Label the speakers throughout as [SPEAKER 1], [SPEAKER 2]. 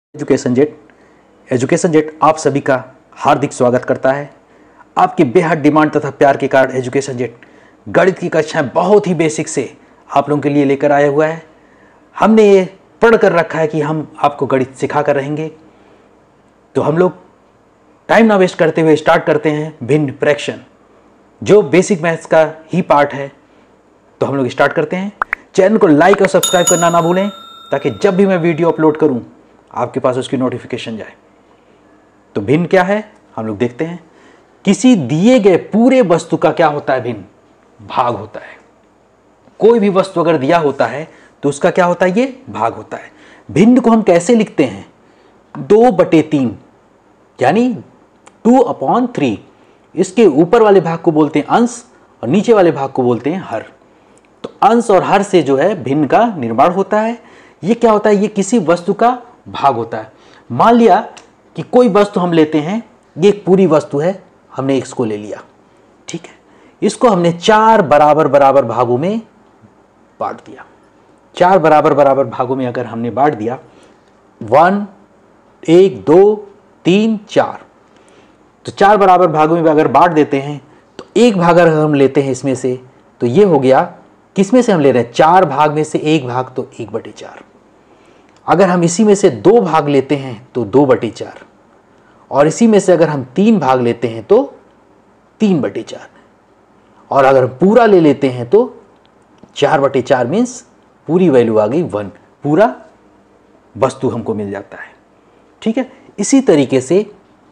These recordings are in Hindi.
[SPEAKER 1] एजुकेशन जेट आप सभी का हार्दिक स्वागत करता है। आपकी बेहद डिमांड तथा प्यार के कारण एजुकेशन जेट गणित की कक्षाएं बहुत ही बेसिक से आप लोगों के लिए लेकर आया हुआ है। हमने ये पढ़ कर रखा है कि हम आपको गणित सिखा कर रहेंगे। तो हम लोग टाइम ना वेस्ट करते हुए स्टार्ट करते हैं भिन्न फ्रैक्शन, जो बेसिक मैथ्स का ही पार्ट है। तो हम लोग स्टार्ट करते हैं। चैनल को लाइक और सब्सक्राइब करना ना भूलें, ताकि जब भी मैं वीडियो अपलोड करूं आपके पास उसकी नोटिफिकेशन जाए। तो भिन्न क्या है हम लोग देखते हैं। किसी दिए गए पूरे वस्तु का क्या होता है? भिन्न भाग होता है। कोई भी वस्तु अगर दिया होता है तो उसका क्या होता है? ये भाग होता है। भिन्न को हम कैसे लिखते हैं? 2/3 यानी 2/3। इसके ऊपर वाले भाग को बोलते हैं अंश और नीचे वाले भाग को बोलते हैं हर। तो अंश और हर से जो है भिन्न का निर्माण होता है। ये क्या होता है? ये किसी वस्तु का भाग होता है। मान लिया कि कोई वस्तु हम लेते हैं, ये एक पूरी वस्तु है, हमने इसको ले लिया, ठीक है। इसको हमने 4 बराबर बराबर भागों में बांट दिया। 4 बराबर बराबर भागों में अगर हमने बांट दिया 1 2 3 4, तो 4 बराबर भागों में अगर बांट देते हैं तो एक भाग अगर हम लेते हैं इसमें से, तो ये हो गया, किसमें से हम ले रहे हैं? 4 भाग में से एक भाग, तो 1/4। अगर हम इसी में से 2 भाग लेते हैं तो 2/4, और इसी में से अगर हम 3 भाग लेते हैं तो 3/4, और अगर पूरा ले लेते हैं तो 4/4 मीन्स पूरी वैल्यू आ गई 1, पूरा वस्तु हमको मिल जाता है, ठीक है। इसी तरीके से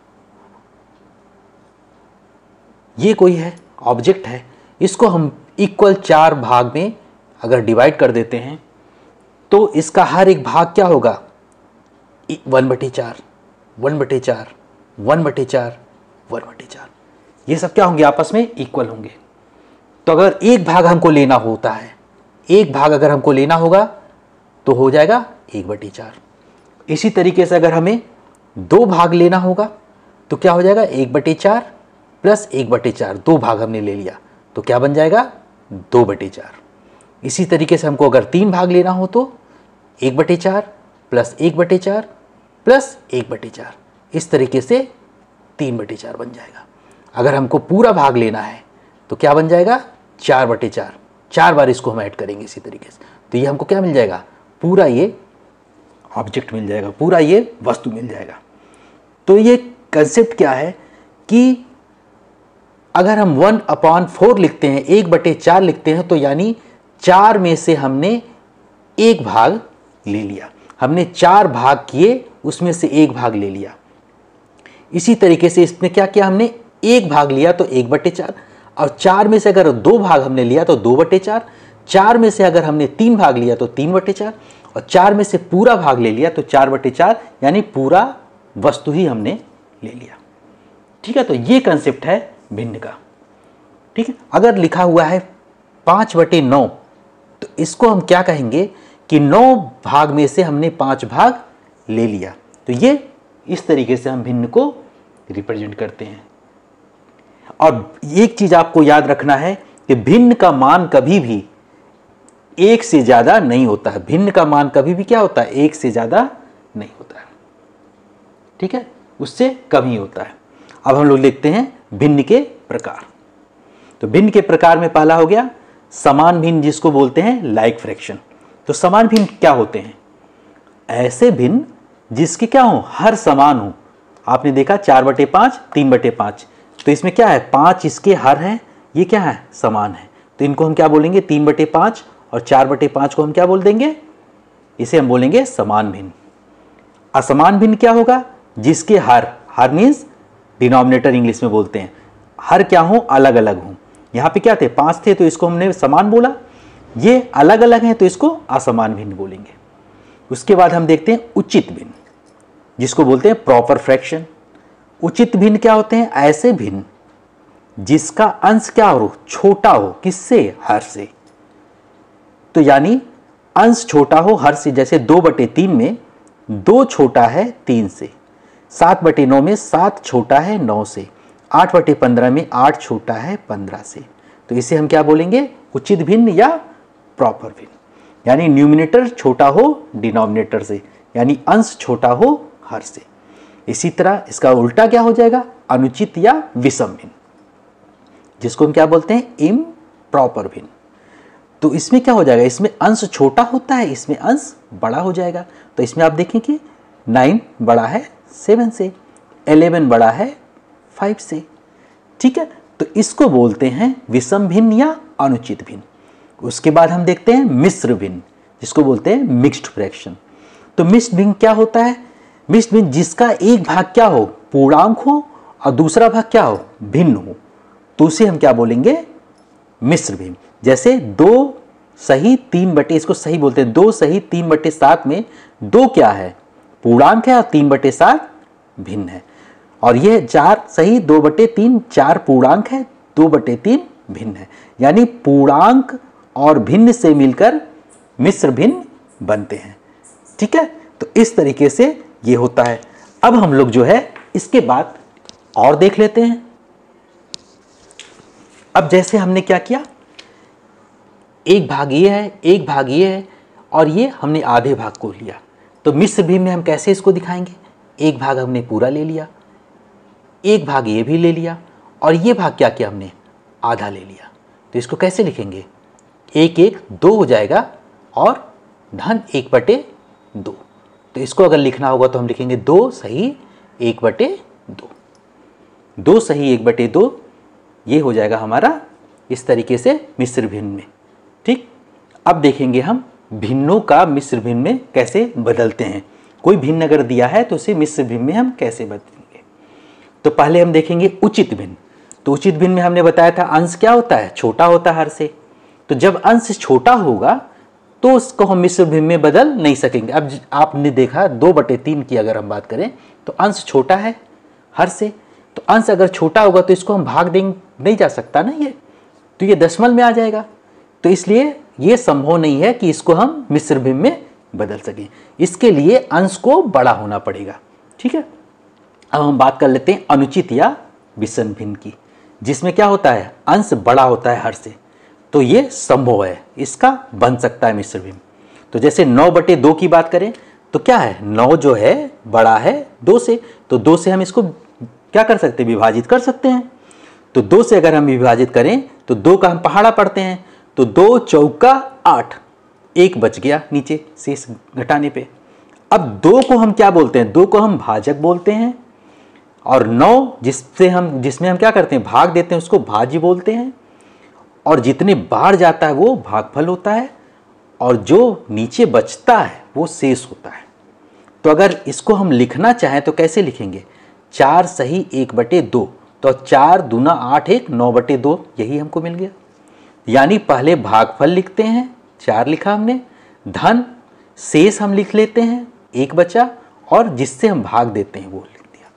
[SPEAKER 1] ये कोई है ऑब्जेक्ट है, इसको हम इक्वल 4 भाग में अगर डिवाइड कर देते हैं तो इसका हर एक भाग क्या होगा? 1/4 1/4 1/4 1/4। ये सब क्या होंगे? आपस में इक्वल होंगे। तो अगर एक भाग हमको लेना होता है, एक भाग अगर हमको लेना होगा तो हो जाएगा 1/4। इसी तरीके से अगर हमें 2 भाग लेना होगा तो क्या हो जाएगा? 1/4 प्लस 1/4, 2 भाग हमने ले लिया तो क्या बन जाएगा? 2/4। इसी तरीके से हमको अगर 3 भाग लेना हो तो 1/4 प्लस 1/4 प्लस 1/4, इस तरीके से 3/4 बन जाएगा। अगर हमको पूरा भाग लेना है तो क्या बन जाएगा? 4/4। 4 बार इसको हम ऐड करेंगे इसी तरीके से, तो ये हमको क्या मिल जाएगा? पूरा ये ऑब्जेक्ट मिल जाएगा, पूरा ये वस्तु मिल जाएगा। तो ये कंसेप्ट क्या है कि अगर हम 1/4 लिखते हैं, 1/4 लिखते हैं, तो यानी 4 में से हमने एक भाग ले लिया। हमने 4 भाग किए, उसमें से एक भाग ले लिया। इसी तरीके से इसमें क्या किया? हमने एक भाग लिया तो 1/4, और 4 में से अगर 2 भाग हमने लिया तो 2/4, 4 में से अगर हमने 3 भाग लिया तो 3/4, और 4 में से पूरा भाग ले लिया तो 4/4, यानी पूरा वस्तु ही हमने ले लिया, ठीक है। तो ये कंसेप्ट है भिन्न का, ठीक है। अगर लिखा हुआ है 5/9, तो इसको हम क्या कहेंगे कि 9 भाग में से हमने 5 भाग ले लिया। तो ये इस तरीके से हम भिन्न को रिप्रेजेंट करते हैं। और एक चीज आपको याद रखना है कि भिन्न का मान कभी भी 1 से ज्यादा नहीं होता है। भिन्न का मान कभी भी क्या होता है? 1 से ज्यादा नहीं होता है, ठीक है, उससे कम ही होता है। अब हम लोग लिखते हैं भिन्न के प्रकार। तो भिन्न के प्रकार में पहला हो गया समान भिन्न, जिसको बोलते हैं लाइक फ्रैक्शन। तो समान भिन्न क्या होते हैं? ऐसे भिन्न जिसके क्या हो? हर समान हो। आपने देखा 4/5 3/5, तो इसमें क्या है? 5 इसके हर हैं, ये क्या है? समान है। तो इनको हम क्या बोलेंगे? 3/5, और 4/5 को हम क्या बोल देंगे? इसे हम बोलेंगे समान भिन्न। असमान भिन्न क्या होगा? जिसके हर मीन्स डिनोमिनेटर इंग्लिश में बोलते हैं, हर क्या हो? अलग अलग हो। यहाँ पे क्या थे? 5 थे, तो इसको हमने समान बोला। ये अलग अलग हैं तो इसको असमान भिन्न बोलेंगे। उसके बाद हम देखते हैं उचित भिन्न, जिसको बोलते हैं प्रॉपर फ्रैक्शन। उचित भिन्न क्या होते हैं? ऐसे भिन्न जिसका अंश क्या हो? छोटा हो। किससे? हर से। तो यानी अंश छोटा हो हर से। जैसे 2/3 में 2 छोटा है 3 से, 7/9 में 7 छोटा है 9 से, 8/15 में 8 छोटा है 15 से। तो इसे हम क्या बोलेंगे? उचित भिन्न या प्रॉपर भिन्न। यानी न्यूमिनेटर छोटा हो डिनोमिनेटर से, यानी अंश छोटा हो हर से। इसी तरह इसका उल्टा क्या हो जाएगा, अनुचित या विषम भिन्न, जिसको हम क्या बोलते हैं, इम्प्रॉपर भिन्न। तो इसमें क्या हो जाएगा, इसमें अंश छोटा होता है, इसमें अंश बड़ा हो जाएगा। तो इसमें आप देखें कि 9 बड़ा है 7 से, 11 बड़ा है 5 से। ठीक है, तो इसको बोलते हैं विषम भिन्न या अनुचित भिन्न। उसके बाद हम देखते हैं मिश्र भिन्न, जिसको बोलते हैं मिक्स्ड फ्रैक्शन। तो मिश्र भिन्न क्या होता है, मिश्र भिन्न जिसका एक भाग क्या हो, पूर्णांक हो, और दूसरा भाग क्या हो, भिन्न हो, तो उसे हम क्या बोलेंगे, मिश्र भिन्न। जैसे 2 सही 3/, इसको सही बोलते हैं, 2 सही 3/7 में 2 क्या है, पूर्णांक है, और 3/7 भिन्न है। और ये 4 सही 2/3 4 पूर्णांक है, 2/3 भिन्न है। यानी पूर्णांक और भिन्न से मिलकर मिश्र भिन्न बनते हैं। ठीक है, तो इस तरीके से ये होता है। अब हम लोग जो है इसके बाद और देख लेते हैं। अब जैसे हमने क्या किया, एक भाग ये है, एक भाग ये है, और ये हमने आधे भाग को लिया। तो मिश्र भिन्न में हम कैसे इसको दिखाएंगे, एक भाग हमने पूरा ले लिया, एक भाग ये भी ले लिया, और ये भाग क्या किया हमने, आधा ले लिया। तो इसको कैसे लिखेंगे, 1 1 2 हो जाएगा, और धन 1/2। तो इसको अगर लिखना होगा तो हम लिखेंगे 2 सही 1/2, 2 सही 1/2, ये हो जाएगा हमारा इस तरीके से मिश्र भिन्न में। ठीक, अब देखेंगे हम भिन्नों का मिश्र भिन्न में कैसे बदलते हैं। कोई भिन्न अगर दिया है तो उसे मिश्र भिन्न में हम कैसे बदलेंगे। तो पहले हम देखेंगे उचित भिन्न। तो उचित भिन्न में हमने बताया था अंश क्या होता है, छोटा होता है हर से। तो जब अंश छोटा होगा तो उसको हम मिश्र भिन्न में बदल नहीं सकेंगे। अब आपने देखा 2/3 की अगर हम बात करें तो अंश छोटा है हर से, तो अंश अगर छोटा होगा तो इसको हम भाग देंगे नहीं जा सकता ना, ये तो ये दशमलव में आ जाएगा। तो इसलिए ये संभव नहीं है कि इसको हम मिश्र भिन्न में बदल सकें। इसके लिए अंश को बड़ा होना पड़ेगा। ठीक है, अब हम बात कर लेते हैं अनुचित या विषम भिन्न की, जिसमें क्या होता है, अंश बड़ा होता है हर से। तो ये संभव है, इसका बन सकता है मिश्र भिन्न। तो जैसे 9/2 की बात करें तो क्या है, 9 जो है बड़ा है 2 से, तो 2 से हम इसको क्या कर सकते हैं, विभाजित कर सकते हैं। तो 2 से अगर हम विभाजित करें तो 2 का हम पहाड़ा पढ़ते हैं, तो 2 चौका 8, 1 बच गया नीचे शेष घटाने पे। अब 2 को हम क्या बोलते हैं, 2 को हम भाजक बोलते हैं, और 9 जिसमें हम क्या करते हैं, भाग देते हैं, उसको भाज्य बोलते हैं। और जितने बाहर जाता है वो भागफल होता है, और जो नीचे बचता है वो शेष होता है। तो अगर इसको हम लिखना चाहें तो कैसे लिखेंगे, 4 सही 1/2, तो 4 दूना 8 1 9/2, यही हमको मिल गया। यानी पहले भागफल लिखते हैं, 4 लिखा हमने, धन शेष हम लिख लेते हैं, 1 बचा, और जिससे हम भाग देते हैं वो लिख दिया।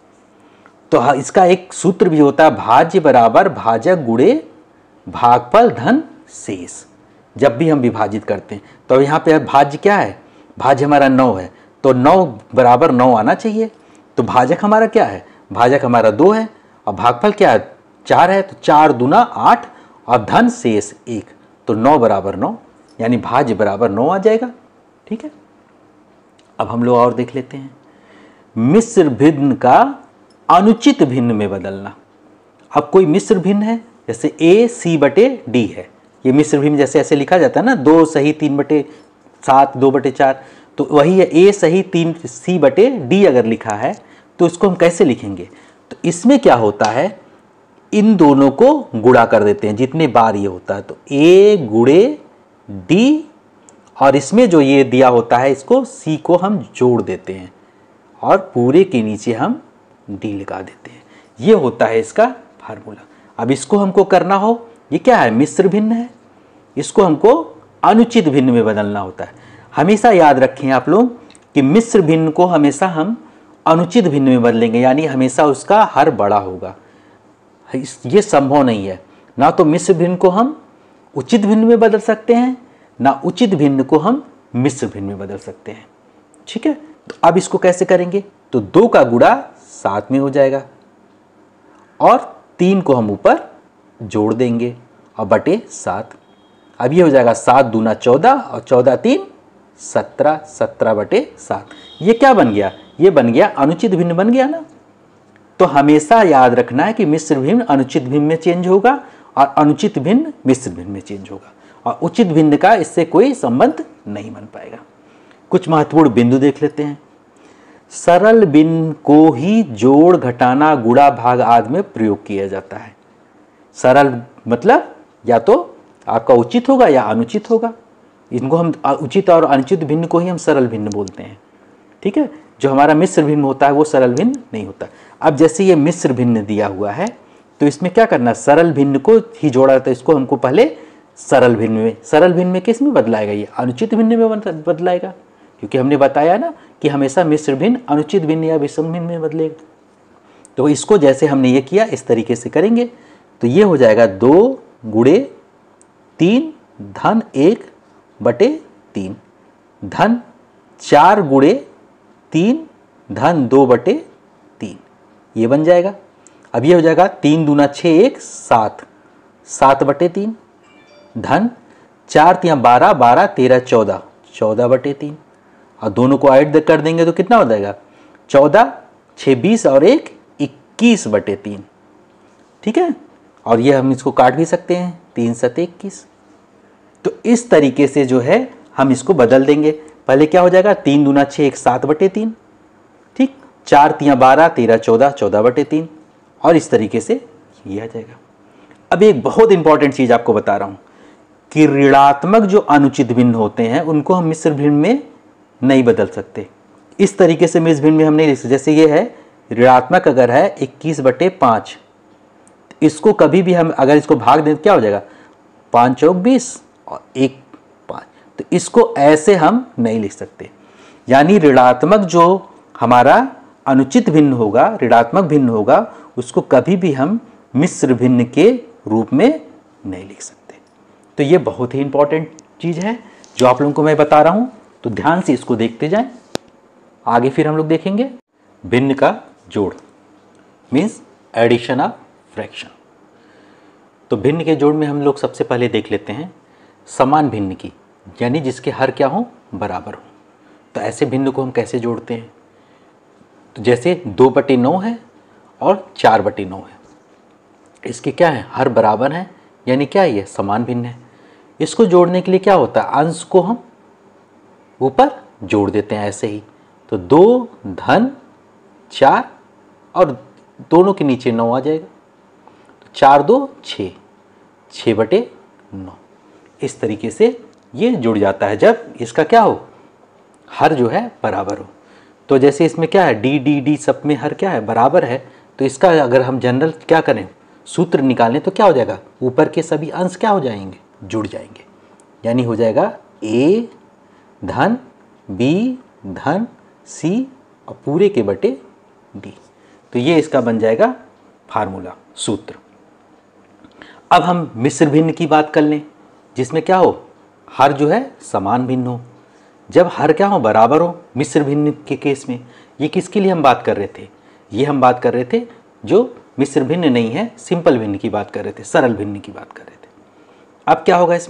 [SPEAKER 1] तो इसका एक सूत्र भी होता है, भाज्य बराबर भाजक गुणे भागफल धन शेष। जब भी हम विभाजित करते हैं तो यहाँ पे भाज्य क्या है, भाज्य हमारा 9 है, तो 9 बराबर 9 आना चाहिए। तो भाजक हमारा क्या है, भाजक हमारा 2 है, और भागफल क्या है 4 है, तो 4 दूना 8, और धन शेष 1, तो 9 बराबर 9, यानी भाज्य बराबर 9 आ जाएगा। ठीक है, अब हम लोग और देख लेते हैं मिश्र भिन्न का अनुचित भिन्न में बदलना। अब कोई मिश्र भिन्न है, जैसे a c/d है, ये मिश्र भिन्न जैसे ऐसे लिखा जाता है ना, 2 सही 3/7 2/4, तो वही है a सही 3 c/d अगर लिखा है तो इसको हम कैसे लिखेंगे। तो इसमें क्या होता है, इन दोनों को गुणा कर देते हैं जितने बार ये होता है, तो a गुणे d, और इसमें जो ये दिया होता है इसको c को हम जोड़ देते हैं, और पूरे के नीचे हम d लगा देते हैं। ये होता है इसका फार्मूला। अब इसको हमको करना हो, ये क्या है, मिश्र भिन्न है, इसको हमको अनुचित भिन्न में बदलना होता है। हमेशा याद रखें आप लोग कि मिश्र भिन्न को हमेशा हम अनुचित भिन्न में बदलेंगे, यानी हमेशा उसका हर बड़ा होगा। ये संभव नहीं है, ना तो मिश्र भिन्न को हम उचित भिन्न में बदल सकते हैं, ना उचित भिन्न को हम मिश्र भिन्न में बदल सकते हैं। ठीक है, तो अब इसको कैसे करेंगे, तो 2 का गुणा 7 में हो जाएगा, और 3 को हम ऊपर जोड़ देंगे, और बटे 7। अब ये हो जाएगा 7 दूना 14, और 14 3 17, 17/7। ये क्या बन गया, ये बन गया अनुचित भिन्न बन गया ना। तो हमेशा याद रखना है कि मिश्र भिन्न अनुचित भिन्न में चेंज होगा और अनुचित भिन्न मिश्र भिन्न में चेंज होगा, और उचित भिन्न का इससे कोई संबंध नहीं बन पाएगा। कुछ महत्वपूर्ण बिंदु देख लेते हैं। सरल भिन्न को ही जोड़, घटाना, गुणा, भाग आदि में प्रयोग किया जाता है। सरल मतलब या तो आपका उचित होगा या अनुचित होगा। इनको हम उचित और अनुचित भिन्न को ही हम सरल भिन्न बोलते हैं, ठीक है। जो हमारा मिश्र भिन्न होता है वो सरल भिन्न नहीं होता। अब जैसे ये मिश्र भिन्न दिया हुआ है तो इसमें क्या करना, सरल भिन्न को ही जोड़ा था, इसको हमको पहले सरल भिन्न में किस में बदलाएगा, ये अनुचित भिन्न में बदलाएगा, क्योंकि हमने बताया ना कि हमेशा मिश्र भिन्न अनुचित भिन्न या विषम भिन्न में बदलेगा। तो इसको जैसे हमने ये किया इस तरीके से करेंगे तो ये हो जाएगा 2 गुणे 3 धन 1/3 धन 4 गुणे 3 धन 2/3, ये बन जाएगा। अब ये हो जाएगा 3 दूना 6 1 7 7/3 धन 4 3 12 12 13 14 14/3, और दोनों को ऐड कर देंगे तो कितना हो जाएगा 14 6 20 और 1 21/3, ठीक है। और ये हम इसको काट भी सकते हैं 3 7 21। तो इस तरीके से जो है हम इसको बदल देंगे। पहले क्या हो जाएगा 3 दूना 6 1 7/3, ठीक, 4 3 12 13 14 14/3, और इस तरीके से ये आ जाएगा। अब एक बहुत इंपॉर्टेंट चीज आपको बता रहा हूं कि ऋणात्मक जो अनुचित भिन्न होते हैं उनको हम मिश्र भिन्न में नहीं बदल सकते। इस तरीके से मिश्र भिन्न में हम नहीं लिख सकते। जैसे ये है ऋणात्मक अगर है 21/5, इसको कभी भी हम अगर इसको भाग दें तो क्या हो जाएगा 5 चौक 20 और 1 5, तो इसको ऐसे हम नहीं लिख सकते। यानी ऋणात्मक जो हमारा अनुचित भिन्न होगा, ऋणात्मक भिन्न होगा, उसको कभी भी हम मिश्र भिन्न के रूप में नहीं लिख सकते। तो ये बहुत ही इंपॉर्टेंट चीज़ है जो आप लोगों को मैं बता रहा हूँ, तो ध्यान से इसको देखते जाएं। आगे फिर हम लोग देखेंगे भिन्न का जोड़, मीन्स एडिशन ऑफ फ्रैक्शन। तो भिन्न के जोड़ में हम लोग सबसे पहले देख लेते हैं समान भिन्न की, यानी जिसके हर क्या हो बराबर हो। तो ऐसे भिन्न को हम कैसे जोड़ते हैं, तो जैसे 2/9 है और 4/9 है, इसके क्या है हर बराबर है, यानी क्या है ये समान भिन्न है। इसको जोड़ने के लिए क्या होता है अंश को हम ऊपर जोड़ देते हैं ऐसे ही। तो 2 धन 4 और दोनों के नीचे 9 आ जाएगा, तो 4 2 6 6/9। इस तरीके से ये जुड़ जाता है जब इसका क्या हो हर जो है बराबर हो। तो जैसे इसमें क्या है डी डी डी सब में हर क्या है बराबर है, तो इसका अगर हम जनरल क्या करें सूत्र निकालें तो क्या हो जाएगा ऊपर के सभी अंश क्या हो जाएंगे जुड़ जाएंगे, यानी हो जाएगा a धन b धन c और पूरे के बटे d। तो ये इसका बन जाएगा फार्मूला सूत्र। अब हम मिश्र भिन्न की बात कर लें जिसमें क्या हो हर जो है समान भिन्न हो। जब हर क्या हो बराबर हो मिश्र भिन्न के केस में, ये किसके लिए हम बात कर रहे थे, ये हम बात कर रहे थे जो मिश्र भिन्न नहीं है सिंपल भिन्न की बात कर रहे थे, सरल भिन्न की बात कर रहे थे। अब क्या होगा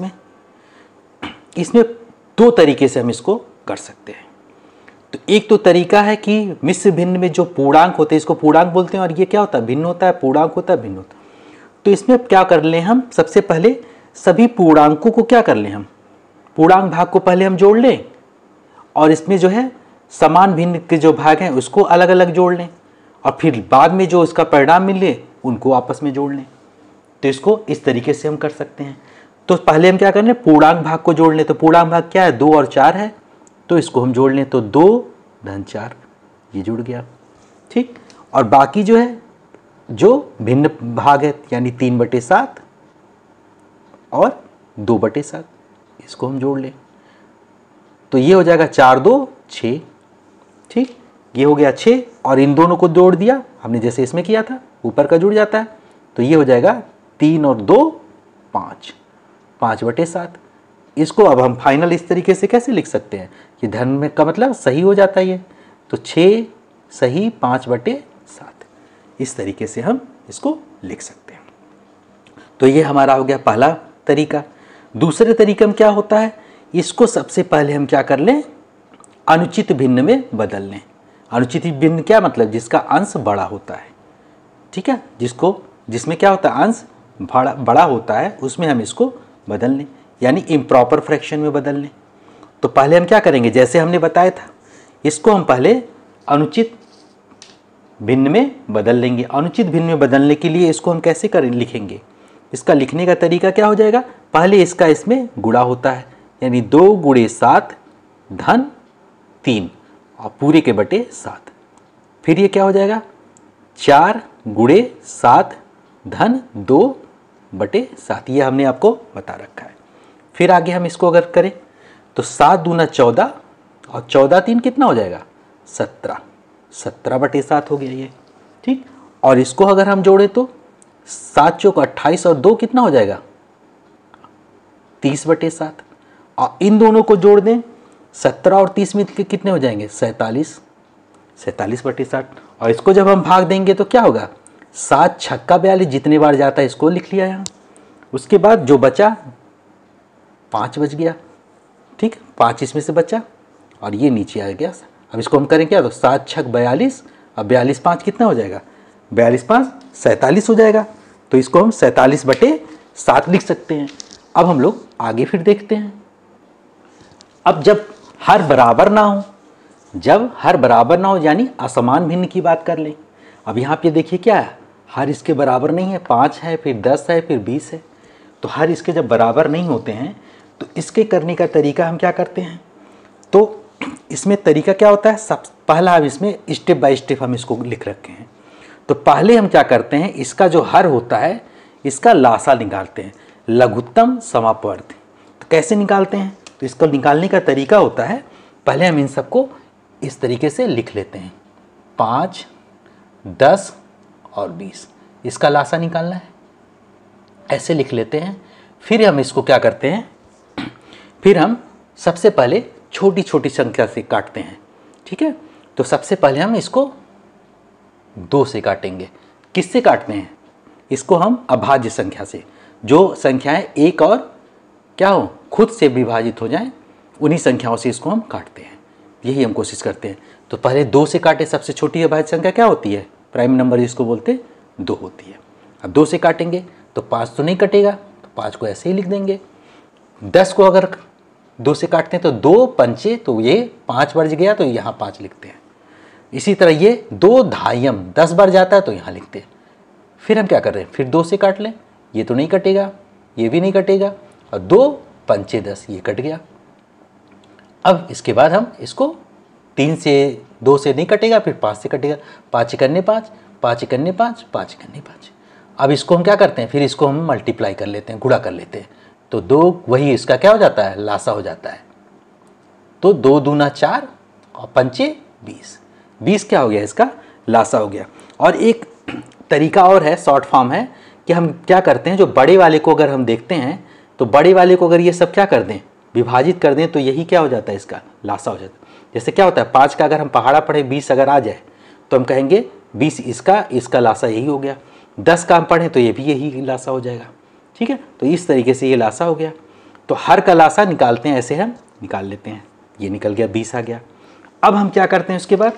[SPEAKER 1] इसमें 2 तरीके से हम इसको कर सकते हैं। तो एक तो तरीका है कि मिश्र भिन्न में जो पूर्णांक होते हैं इसको पूर्णांक बोलते हैं, और ये क्या होता है भिन्न होता है, पूर्णांक होता है भिन्न होता है। तो इसमें क्या कर लें हम सबसे पहले सभी पूर्णांकों को क्या कर लें हम पूर्णांक भाग को पहले हम जोड़ लें, और इसमें जो है समान भिन्न के जो भाग हैं उसको अलग अलग जोड़ लें, और फिर बाद में जो इसका परिणाम मिले उनको आपस में जोड़ लें। तो इसको इस तरीके से हम कर सकते हैं। तो पहले हम क्या कर लें पूर्णांक भाग को जोड़ लें। तो पूर्णांक भाग क्या है 2 और 4 है, तो इसको हम जोड़ लें। तो 2 धन 4 ये जुड़ गया, ठीक। और बाकी जो है जो भिन्न भाग है यानी 3/7 और 2/7 इसको हम जोड़ लें। तो ये हो जाएगा 4 2 6, ठीक। ये हो गया 6, और इन दोनों को जोड़ दिया हमने जैसे इसमें किया था, ऊपर का जुड़ जाता है। तो ये हो जाएगा 3 और 2 5 5/7। इसको अब हम फाइनल इस तरीके से कैसे लिख सकते हैं कि धन में का मतलब सही हो जाता है ये, तो 6 सही 5/7, इस तरीके से हम इसको लिख सकते हैं। तो ये हमारा हो गया पहला तरीका। दूसरे तरीके में क्या होता है, इसको सबसे पहले हम क्या कर लें अनुचित भिन्न में बदल लें। अनुचित भिन्न क्या मतलब, जिसका अंश बड़ा होता है, ठीक है, जिसमें क्या होता है, अंश बड़ा होता है, उसमें हम इसको बदल लें, यानी इम्प्रॉपर फ्रैक्शन में बदल लें। तो पहले हम क्या करेंगे, जैसे हमने बताया था, इसको हम पहले अनुचित भिन्न में बदल लेंगे। अनुचित भिन्न में बदलने के लिए इसको हम कैसे लिखेंगे, इसका लिखने का तरीका क्या हो जाएगा, पहले इसका इसमें गुणा होता है, यानी 2 × 7 धन 3 और पूरे के बटे 7। फिर ये क्या हो जाएगा, 4 × 7 धन 2 बटे 7, ये हमने आपको बता रखा है। फिर आगे हम इसको अगर करें तो 7 दूना 14 और 14 3 कितना हो जाएगा, 17, 17 बटे 7 हो गया ये, ठीक। और इसको अगर हम जोड़े तो 7 चौक 28 और 2 कितना हो जाएगा, 30 बटे 7। और इन दोनों को जोड़ दें, 17 और 30 में कितने हो जाएंगे, 47, 47 बटे 60। और इसको जब हम भाग देंगे तो क्या होगा, 7 छक्का 42, जितने बार जाता है इसको लिख लिया यहाँ। उसके बाद जो बचा 5 बच गया, ठीक, 5 इसमें से बचा और ये नीचे आ गया। अब इसको हम करें क्या, तो 7 छक 42 और 42 5 कितना हो जाएगा, 42 5 47 हो जाएगा। तो इसको हम 47 बटे 7 लिख सकते हैं। अब हम लोग आगे फिर देखते हैं। अब जब हर बराबर ना हो, यानी असमान भिन्न की बात कर लें। अब यहाँ पे देखिए क्या है, हर इसके बराबर नहीं है, 5 है, फिर 10 है, फिर 20 है। तो हर इसके जब बराबर नहीं होते हैं तो इसके करने का तरीका हम क्या करते हैं, तो इसमें तरीका क्या होता है, सब पहला हम इसमें स्टेप बाय स्टेप हम इसको लिख रखे हैं। तो पहले हम क्या करते हैं, इसका जो हर होता है इसका लासा निकालते हैं, लघुत्तम समापवर्ती। तो कैसे निकालते हैं, तो इसको निकालने का तरीका होता है, पहले हम इन सबको इस तरीके से लिख लेते हैं, 5 10 और 20, इसका लासा निकालना है, ऐसे लिख लेते हैं। फिर हम इसको क्या करते हैं, फिर हम सबसे पहले छोटी छोटी संख्या से काटते हैं, ठीक है। तो सबसे पहले हम इसको 2 से काटेंगे। किससे काटते हैं, इसको हम अभाज्य संख्या से, जो संख्याएं एक और क्या हो, खुद से विभाजित हो जाएं, उन्हीं संख्याओं से इसको हम काटते हैं, यही हम कोशिश करते हैं। तो पहले 2 से काटे, सबसे छोटी अभाज्य संख्या क्या होती है, प्राइम नंबर जिसको बोलते हैं, 2 होती है। अब 2 से काटेंगे तो 5 तो नहीं कटेगा, तो 5 को ऐसे ही लिख देंगे। 10 को अगर 2 से काटते हैं तो 2 पंचे, तो ये 5 बढ़ गया, तो यहाँ 5 लिखते हैं। इसी तरह ये 2 धायम 10 बार जाता है तो यहाँ लिखते हैं। फिर हम क्या कर रहे हैं, फिर 2 से काट लें, ये तो नहीं कटेगा, ये भी नहीं कटेगा, और 2 पंचे 10, ये कट गया। अब इसके बाद हम इसको 3 से 2 से नहीं कटेगा, फिर 5 से कटेगा, 5 इकन्ने 5, 5 इकन्ने 5, 5 इकन्ने 5। अब इसको हम क्या करते हैं, फिर इसको हम मल्टीप्लाई कर लेते हैं, गुणा कर लेते हैं, तो 2 वही इसका क्या हो जाता है, लासा हो जाता है। तो 2 दूना 4 और पंचे 20, 20 क्या हो गया, इसका लासा हो गया। और एक तरीका और है, शॉर्ट फॉर्म है, कि हम क्या करते हैं, जो बड़े वाले को अगर हम देखते हैं, तो बड़े वाले को अगर ये सब क्या कर दें, विभाजित कर दें, तो यही क्या हो जाता है, इसका लासा हो जाता है। जैसे क्या होता है, 5 का अगर हम पहाड़ा पढ़े 20 अगर आ जाए तो हम कहेंगे 20 इसका लासा यही हो गया। 10 का हम पढ़ें तो ये भी यही लासा हो जाएगा, ठीक है। तो इस तरीके से ये लासा हो गया। तो हर का लासा निकालते हैं, ऐसे हम निकाल लेते हैं, ये निकल गया, 20 आ गया। अब हम क्या करते हैं, उसके बाद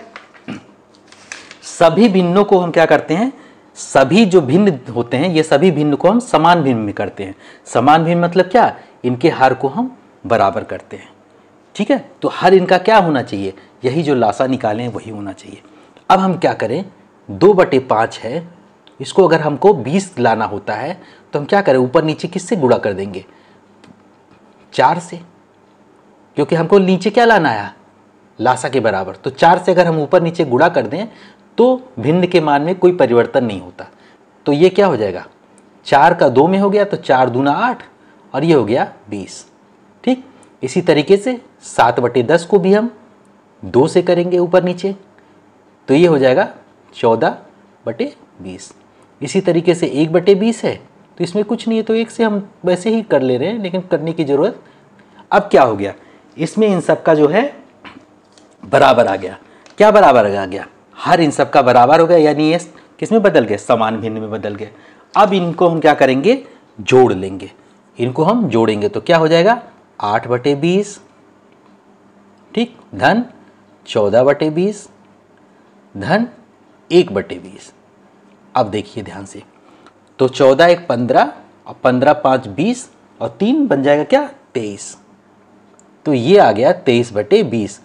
[SPEAKER 1] सभी भिन्नों को हम क्या करते हैं, सभी जो भिन्न होते हैं ये सभी भिन्न को हम समान भिन्न में करते हैं। समान भिन्न मतलब क्या, इनके हर को हम बराबर करते हैं, ठीक है। तो हर इनका क्या होना चाहिए, यही जो लासा निकालें वही होना चाहिए। अब हम क्या करें, 2/5 है, इसको अगर हमको 20 लाना होता है तो हम क्या करें, ऊपर नीचे किससे गुणा कर देंगे, 4 से, क्योंकि हमको नीचे क्या लाना है, लासा के बराबर। तो 4 से अगर हम ऊपर नीचे गुणा कर दें तो भिन्न के मान में कोई परिवर्तन नहीं होता। तो ये क्या हो जाएगा, 4 का 2 में हो गया, तो 4 दूना 8 और ये हो गया 20, ठीक। इसी तरीके से 7/10 को भी हम 2 से करेंगे ऊपर नीचे, तो ये हो जाएगा 14/20। इसी तरीके से 1/20 है, तो इसमें कुछ नहीं है, तो 1 से हम वैसे ही कर ले रहे हैं, लेकिन करने की ज़रूरत। अब क्या हो गया, इसमें इन सब का जो है बराबर आ गया। क्या बराबर आ गया, हर इन सब का बराबर हो गया, यानी ये किस में बदल गए, समान भिन्न में बदल गए। अब इनको हम क्या करेंगे, जोड़ लेंगे, इनको हम जोड़ेंगे तो क्या हो जाएगा, 8/20, ठीक, धन 14/20 धन 1/20। अब देखिए ध्यान से, तो 14 1 15 और 15 5 20 और 3 बन जाएगा क्या 23। तो ये आ गया 23/20,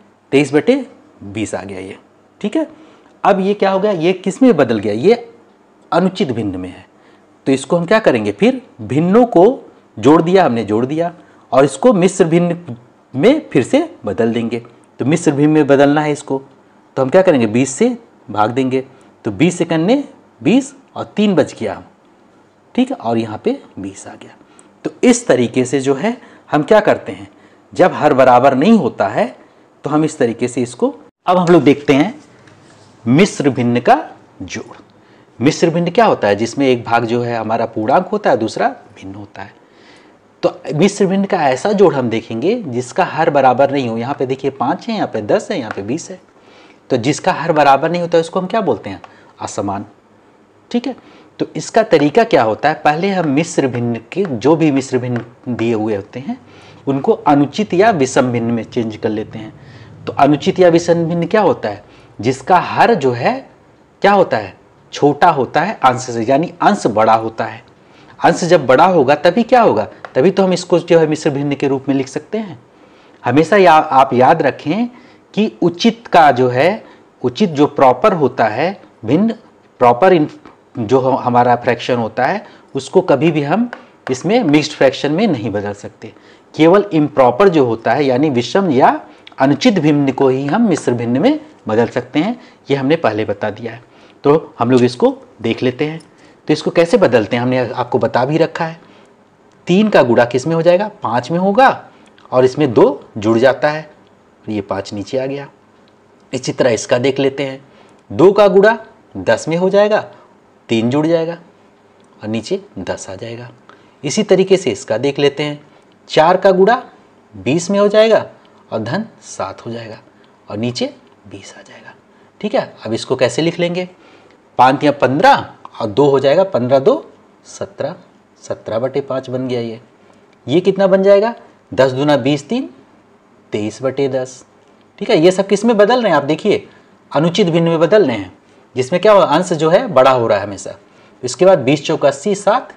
[SPEAKER 1] 23/20 आ गया ये, ठीक है। अब ये क्या हो गया, ये किस में बदल गया, ये अनुचित भिन्न में है। तो इसको हम क्या करेंगे, फिर भिन्नों को जोड़ दिया, हमने जोड़ दिया, और इसको मिश्र भिन्न में फिर से बदल देंगे। तो मिश्र भिन्न में बदलना है इसको, तो हम क्या करेंगे, 20 से भाग देंगे। तो 20 सेकंड 20 और 3 बच गया, ठीक है, और यहाँ पे 20 आ गया। तो इस तरीके से जो है हम क्या करते हैं, जब हर बराबर नहीं होता है तो हम इस तरीके से इसको, अब हम लोग देखते हैं मिश्र भिन्न का जोड़। मिश्र भिन्न क्या होता है, जिसमें एक भाग जो है हमारा पूर्णांक होता है, दूसरा भिन्न होता है। तो मिश्र भिन्न का ऐसा जोड़ हम देखेंगे जिसका हर बराबर नहीं हो। यहाँ पे देखिए 5 है, यहाँ पे 10 है, यहाँ पे 20 है। तो जिसका हर बराबर नहीं होता उसको हम क्या बोलते हैं, असमान, ठीक है। तो इसका तरीका क्या होता है, पहले हम मिश्र भिन्न के जो भी मिश्र भिन्न दिए हुए होते हैं उनको अनुचित या विषम भिन्न में चेंज कर लेते हैं। तो अनुचित या विषम भिन्न क्या होता है, जिसका हर जो है क्या होता है, छोटा होता है अंश से, यानी अंश बड़ा होता है। अंश जब बड़ा होगा तभी क्या होगा, तभी तो हम इसको जो है मिश्र भिन्न के रूप में लिख सकते हैं। हमेशा आप याद रखें कि उचित का जो है, उचित जो प्रॉपर होता है भिन्न, प्रॉपर जो हमारा फ्रैक्शन होता है उसको कभी भी हम इसमें मिक्स्ड फ्रैक्शन में नहीं बदल सकते। केवल इम्प्रॉपर जो होता है यानी विषम या अनुचित भिन्न को ही हम मिश्र भिन्न में बदल सकते हैं, ये हमने पहले बता दिया है। तो हम लोग इसको देख लेते हैं। तो इसको कैसे बदलते हैं हमने आपको बता भी रखा है। 3 का गुणा किस में हो जाएगा, 5 में होगा, और इसमें 2 जुड़ जाता है, ये 5 नीचे आ गया। इसी तरह इसका देख लेते हैं, 2 का गुणा 10 में हो जाएगा, 3 जुड़ जाएगा और नीचे 10 आ जाएगा। इसी तरीके से इसका देख लेते हैं, 4 का गुणा 20 में हो जाएगा और धन 7 हो जाएगा और नीचे 20 आ जाएगा, ठीक है। अब इसको कैसे लिख लेंगे, 5 या 15 और 2 हो जाएगा, 15 2 17, 17/5 बन गया ये कितना बन जाएगा, 10 दूना 20 3 23/10, ठीक है। ये सब किस में बदल रहे हैं आप देखिए, अनुचित भिन्न में बदल रहे हैं, जिसमें क्या होगा, अंश जो है बड़ा हो रहा है हमेशा। इसके बाद 20 चौका 80 7,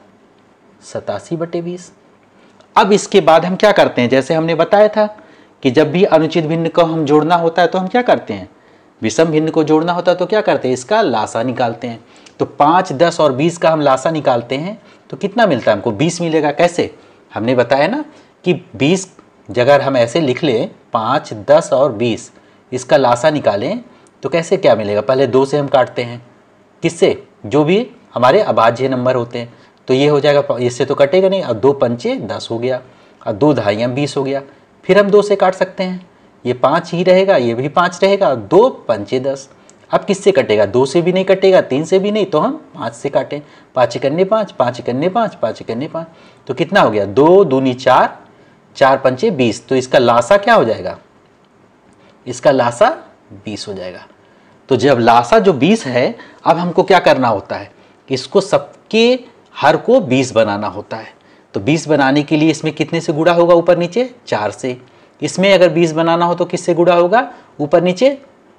[SPEAKER 1] 87/20। अब इसके बाद हम क्या करते हैं, जैसे हमने बताया था कि जब भी अनुचित भिन्न को हम जोड़ना होता है तो हम क्या करते हैं, विषम भिन्न को जोड़ना होता है तो क्या करते हैं, इसका लासा निकालते हैं। तो 5 10 और 20 का हम लासा निकालते हैं तो कितना मिलता है हमको, 20 मिलेगा। कैसे, हमने बताया ना कि 20 जगह हम ऐसे लिख लें, 5 10 और 20 इसका लासा निकालें तो कैसे क्या मिलेगा, पहले 2 से हम काटते हैं, किससे, जो भी हमारे अभाज्य नंबर होते हैं। तो ये हो जाएगा, इससे तो कटेगा नहीं, और 2 पंचे 10 हो गया और 2 ढाइयाँ 20 हो गया। फिर हम 2 से काट सकते हैं, ये 5 ही रहेगा, ये भी 5 रहेगा, 2 पंचे 10। अब किससे कटेगा, 2 से भी नहीं कटेगा, 3 से भी नहीं, तो हम 5 से काटें, 5 1 5, 5 1 5, 5 1 5, तो कितना हो गया, 2 दूनी 4, 4 पंचे 20। तो इसका लासा क्या हो जाएगा, इसका लासा 20 हो जाएगा। तो जब लासा जो 20 है, अब हमको क्या करना होता है, इसको सबके हर को 20 बनाना होता है। तो 20 बनाने के लिए इसमें कितने से गुणा होगा, ऊपर नीचे 4 से। इसमें अगर 20 बनाना हो तो किससे गुणा होगा, ऊपर नीचे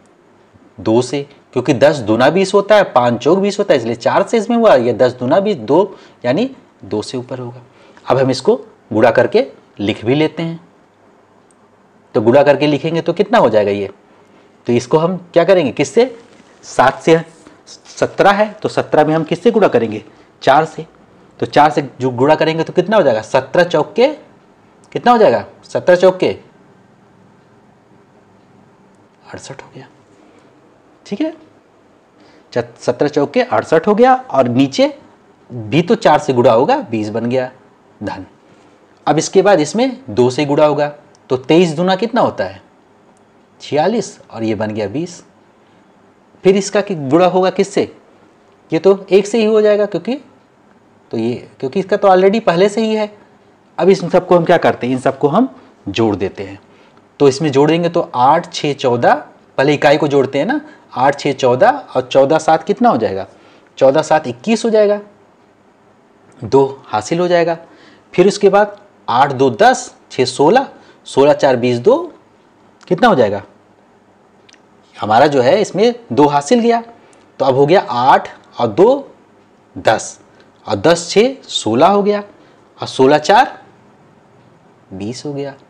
[SPEAKER 1] 2 से, क्योंकि 10 दूना 20 होता है, 5 चौक 20 होता है, इसलिए 4 से इसमें हुआ, ये 10 दूना 20 2, यानी 2 से ऊपर होगा। अब हम इसको गुणा करके लिख भी लेते हैं। तो गुणा करके लिखेंगे तो कितना हो जाएगा ये, तो इसको हम क्या करेंगे, किससे, 7 से 17 है तो 17 में हम किससे गुणा करेंगे, 4 से। तो 4 से जो गुणा करेंगे तो कितना हो जाएगा, 17 चौके कितना हो जाएगा, 17 चौके 68 हो गया, ठीक है। 17 चौके 68 हो गया, और नीचे भी तो 4 से गुणा होगा, 20 बन गया धन। अब इसके बाद इसमें 2 से गुणा होगा, तो 23 दूना कितना होता है, 46, और ये बन गया 20। फिर इसका गुणा होगा किससे, ये तो 1 से ही हो जाएगा, क्योंकि इसका तो ऑलरेडी पहले से ही है। अब इस सबको हम क्या करते हैं, इन सबको हम जोड़ देते हैं। तो इसमें जोड़ेंगे तो 8 6 14, पहले इकाई को जोड़ते हैं ना, 8 6 14 और 14 7 कितना हो जाएगा, 14 7 21 हो जाएगा, 2 हासिल हो जाएगा। फिर उसके बाद 8 2 10, 6 16, 16 4 22, 2 कितना हो जाएगा, हमारा जो है इसमें 2 हासिल गया, तो अब हो गया 8 और 2 10 और 10 6 16 हो गया और 16 4 20 हो गया।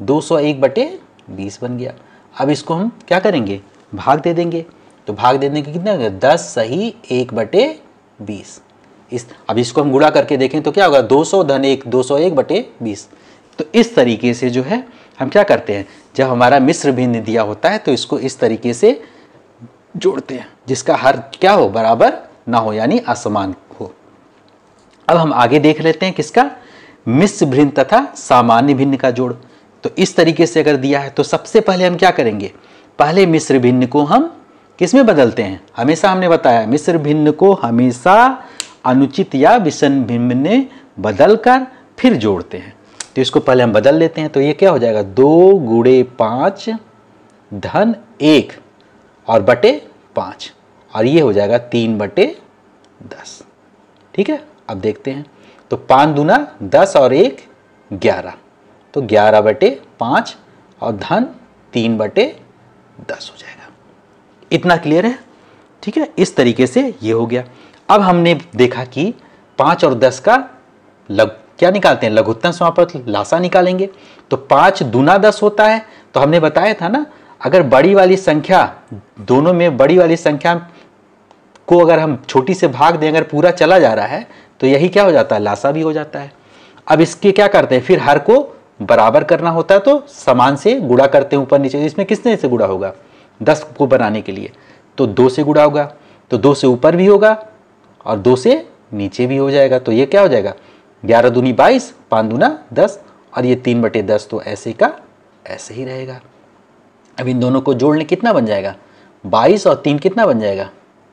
[SPEAKER 1] 201/20 बन गया। अब इसको हम क्या करेंगे, भाग दे देंगे। तो भाग दे देंगे कितना होगा, 10 सही 1/20। अब इसको हम गुणा करके देखें तो क्या होगा, 200 धन 1 201/20। तो इस तरीके से जो है हम क्या करते हैं, जब हमारा मिश्र भिन्न दिया होता है तो इसको इस तरीके से जोड़ते हैं जिसका हर क्या हो, बराबर ना हो, यानी असमान हो। अब हम आगे देख लेते हैं किसका, मिश्र भिन्न तथा सामान्य भिन्न का जोड़। तो इस तरीके से अगर दिया है तो सबसे पहले हम क्या करेंगे, पहले मिश्र भिन्न को हम किस में बदलते हैं, हमेशा हमने बताया मिश्र भिन्न को हमेशा अनुचित या विषम भिन्न में बदल कर फिर जोड़ते हैं। तो इसको पहले हम बदल लेते हैं। तो ये क्या हो जाएगा, 2 × 5 धन 1 और बटे 5 और ये हो जाएगा 3/10। ठीक है, अब देखते हैं। तो 5 दूना 10 और 1 11, तो 11/5 और धन 3/10 हो जाएगा। इतना क्लियर है? ठीक है, इस तरीके से ये हो गया। अब हमने देखा कि 5 और 10 का क्या निकालते हैं, लघुत्तम समापवर्ती लासा निकालेंगे। तो 5 दूना 10 होता है। तो हमने बताया था ना, अगर बड़ी वाली संख्या, दोनों में बड़ी वाली संख्या को अगर हम छोटी से भाग दें, अगर पूरा चला जा रहा है तो यही क्या हो जाता है, लासा भी हो जाता है। अब इसके क्या करते हैं, फिर हर को बराबर करना होता है तो समान से गुणा करते हैं ऊपर नीचे। इसमें किसने से गुणा होगा, 10 को बनाने के लिए तो 2 से गुणा होगा, तो 2 से ऊपर भी होगा और 2 से नीचे भी हो जाएगा। तो ये क्या हो जाएगा, 11 दूनी 22, 5 दूना 10 और ये 3/10 तो ऐसे का ऐसे ही रहेगा। अब इन दोनों को जोड़ने कितना बन जाएगा, 22 और 3 कितना बन जाएगा,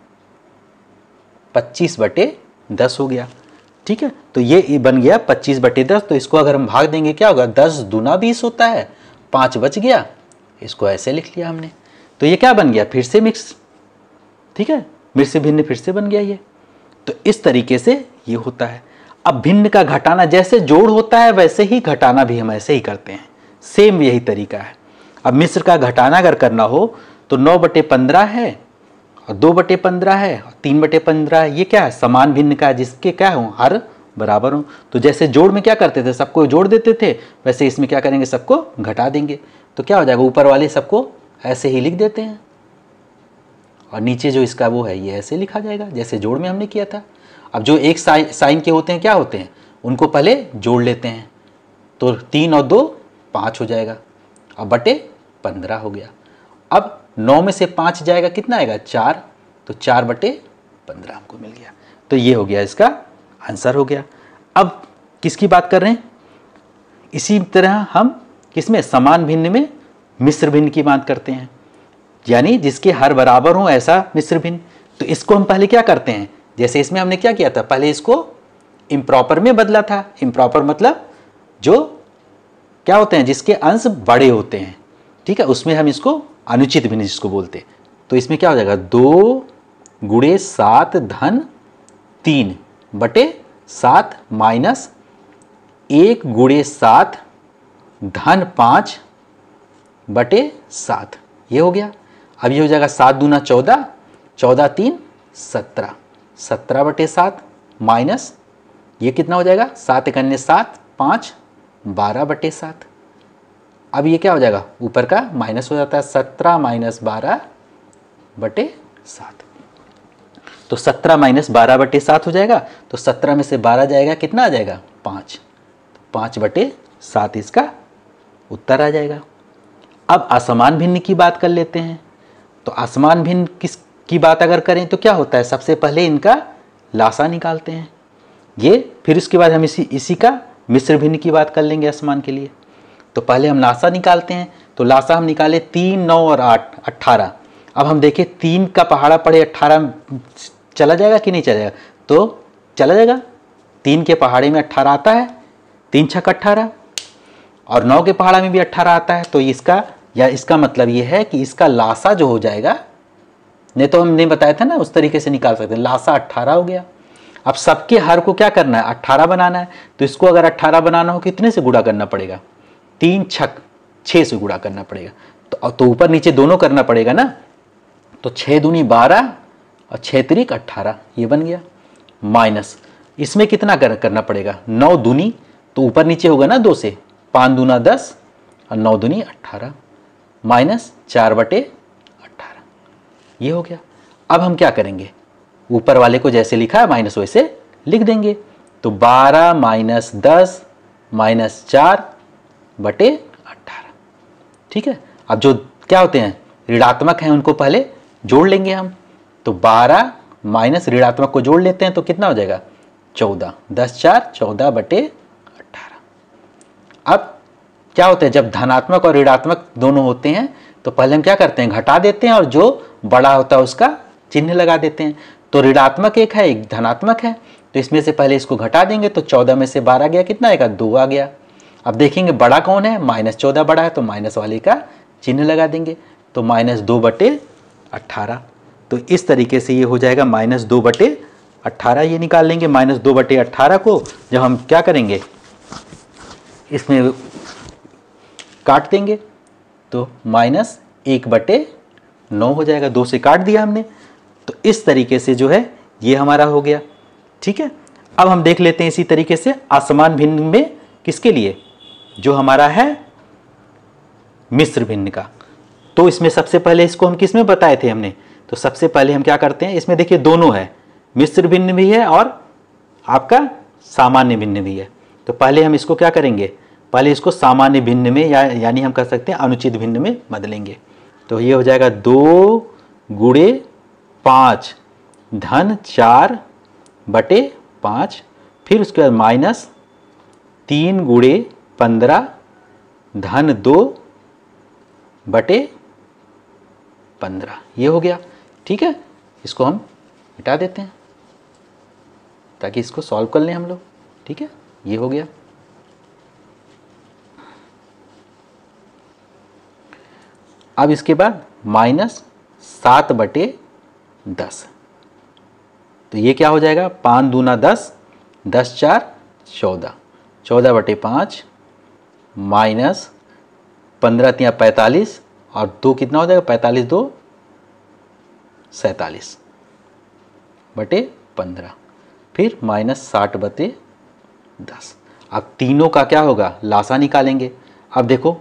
[SPEAKER 1] 25/10 हो गया। ठीक है, तो ये बन गया 25/10। तो इसको अगर हम भाग देंगे क्या होगा, 10 दूना 20 होता है, 5 बच गया, इसको ऐसे लिख लिया हमने। तो ये क्या बन गया, फिर से मिक्स। ठीक है, मिश्र भिन्न फिर से बन गया ये। तो इस तरीके से ये होता है। अब भिन्न का घटाना, जैसे जोड़ होता है वैसे ही घटाना भी हम ऐसे ही करते हैं, सेम यही तरीका है। अब मिश्र का घटाना अगर करना हो तो 9/15 है और 2/15 है और 3/15 है। ये क्या है, समान भिन्न का, जिसके क्या हो, हर बराबर हो। तो जैसे जोड़ में क्या करते थे, सबको जोड़ देते थे, वैसे इसमें क्या करेंगे, सबको घटा देंगे। तो क्या हो जाएगा, ऊपर वाले सबको ऐसे ही लिख देते हैं और नीचे जो इसका वो है ये ऐसे लिखा जाएगा जैसे जोड़ में हमने किया था। अब जो एक साइन के होते हैं क्या होते हैं, उनको पहले जोड़ लेते हैं। तो 3 और 2 5 हो जाएगा और बटे 15 हो गया। अब 9 में से 5 जाएगा कितना आएगा, 4, तो 4/15 हमको मिल गया। तो ये हो गया, इसका आंसर हो गया। अब किसकी बात कर रहे हैं, इसी तरह हम किसमें, समान भिन्न में मिश्र भिन्न की बात करते हैं, यानी जिसके हर बराबर हो ऐसा मिश्र भिन्न। तो इसको हम पहले क्या करते हैं, जैसे इसमें हमने क्या किया था, पहले इसको इम्प्रॉपर में बदला था। इम्प्रॉपर मतलब जो क्या होते हैं, जिसके अंश बड़े होते हैं। ठीक है, उसमें हम इसको अनुचित भिन्न जिसको बोलते हैं। तो इसमें क्या हो जाएगा, 2 × 7 धन 3/7 माइनस 1 × 7 धन 5/7, ये हो गया। अब ये हो जाएगा 7 दूना 14, 14 3 17, 17/7 माइनस ये कितना हो जाएगा, 7 × 1 7, 5 12/7। अब ये क्या हो जाएगा, ऊपर का माइनस हो जाता है, 17 - 12/7। तो 17 - 12/7 हो जाएगा। तो 17 में से 12 जाएगा, कितना आ जाएगा, 5, 5/7 इसका उत्तर आ जाएगा। अब असमान भिन्न की बात कर लेते हैं। तो असमान भिन्न की बात अगर करें तो क्या होता है, सबसे पहले इनका लासा निकालते हैं ये, फिर उसके बाद हम इसी का मिश्र भिन्न की बात कर लेंगे असमान के लिए। तो पहले हम लासा निकालते हैं। तो लासा हम निकाले 3, 9 और 8 18। अब हम देखें 3 का पहाड़ा पड़े 18 चला जाएगा कि नहीं चलेगा, तो चला जाएगा। 3 के पहाड़े में 18 आता है, 3 × 6 = 18 और 9 के पहाड़ा में भी 18 आता है। तो इसका मतलब ये है कि इसका लासा जो हो जाएगा, नहीं तो हमने बताया था ना उस तरीके से निकाल सकते हैं, लासा 18 हो गया। अब सबके हर को क्या करना है, 18 बनाना है। तो इसको अगर 18 बनाना हो कितने से गुणा करना पड़ेगा, 3 × 6 से गुणा करना पड़ेगा। तो ऊपर नीचे दोनों करना पड़ेगा ना, तो 6 दूनी 12 और 6 त्रिक 18, ये बन गया। माइनस इसमें कितना करना पड़ेगा, 9 दूनी, तो ऊपर नीचे होगा ना 2 से, 5 दूना 10 और 9 दूनी 18, माइनस 4/18, ये हो गया। अब हम क्या करेंगे, ऊपर वाले को जैसे लिखा है माइनस वैसे लिख देंगे। तो 12 माइनस 10 माइनस 4/18, ठीक है। अब जो क्या होते हैं ऋणात्मक हैं उनको पहले जोड़ लेंगे हम। तो 12 माइनस ऋणात्मक को जोड़ लेते हैं तो कितना हो जाएगा 14, 10 4 14/18। अब क्या होता है जब धनात्मक और ऋणात्मक दोनों होते हैं तो पहले हम क्या करते हैं, घटा देते हैं और जो बड़ा होता है उसका चिन्ह लगा देते हैं। तो ऋणात्मक एक है एक धनात्मक है, तो इसमें से पहले इसको घटा देंगे तो 14 में से 12 गया, कितना आएगा 2 आ गया। अब देखेंगे बड़ा कौन है, -14 बड़ा है तो माइनस वाले का चिन्ह लगा देंगे, तो -2/18। तो इस तरीके से ये हो जाएगा -2/18, ये निकाल लेंगे। -2/18 को जब हम क्या करेंगे इसमें काट देंगे तो -1/9 हो जाएगा, 2 से काट दिया हमने। तो इस तरीके से जो है ये हमारा हो गया, ठीक है। अब हम देख लेते हैं इसी तरीके से असमान भिन्न में किसके लिए, जो हमारा है मिश्र भिन्न का। तो इसमें सबसे पहले इसको हम किस में बताए थे हमने, तो सबसे पहले हम क्या करते हैं, इसमें देखिए दोनों है, मिश्र भिन्न भी है और आपका सामान्य भिन्न भी है। तो पहले हम इसको क्या करेंगे, पहले इसको सामान्य भिन्न में यानी हम कह सकते हैं अनुचित भिन्न में बदलेंगे। तो ये हो जाएगा 2 गुणे 5 धन 4/5, फिर उसके बाद -3 गुणे 15 धन 2/15, ये हो गया, ठीक है। इसको हम मिटा देते हैं ताकि इसको सॉल्व कर लें हम लोग, ठीक है। ये हो गया। अब इसके बाद -7/10, तो ये क्या हो जाएगा 5 दूना 10 10 4 14, 14/5 माइनस 15 3 45 और 2 कितना हो जाएगा 45 2 47/15, फिर -60/10। अब तीनों का क्या होगा लासा निकालेंगे। अब देखो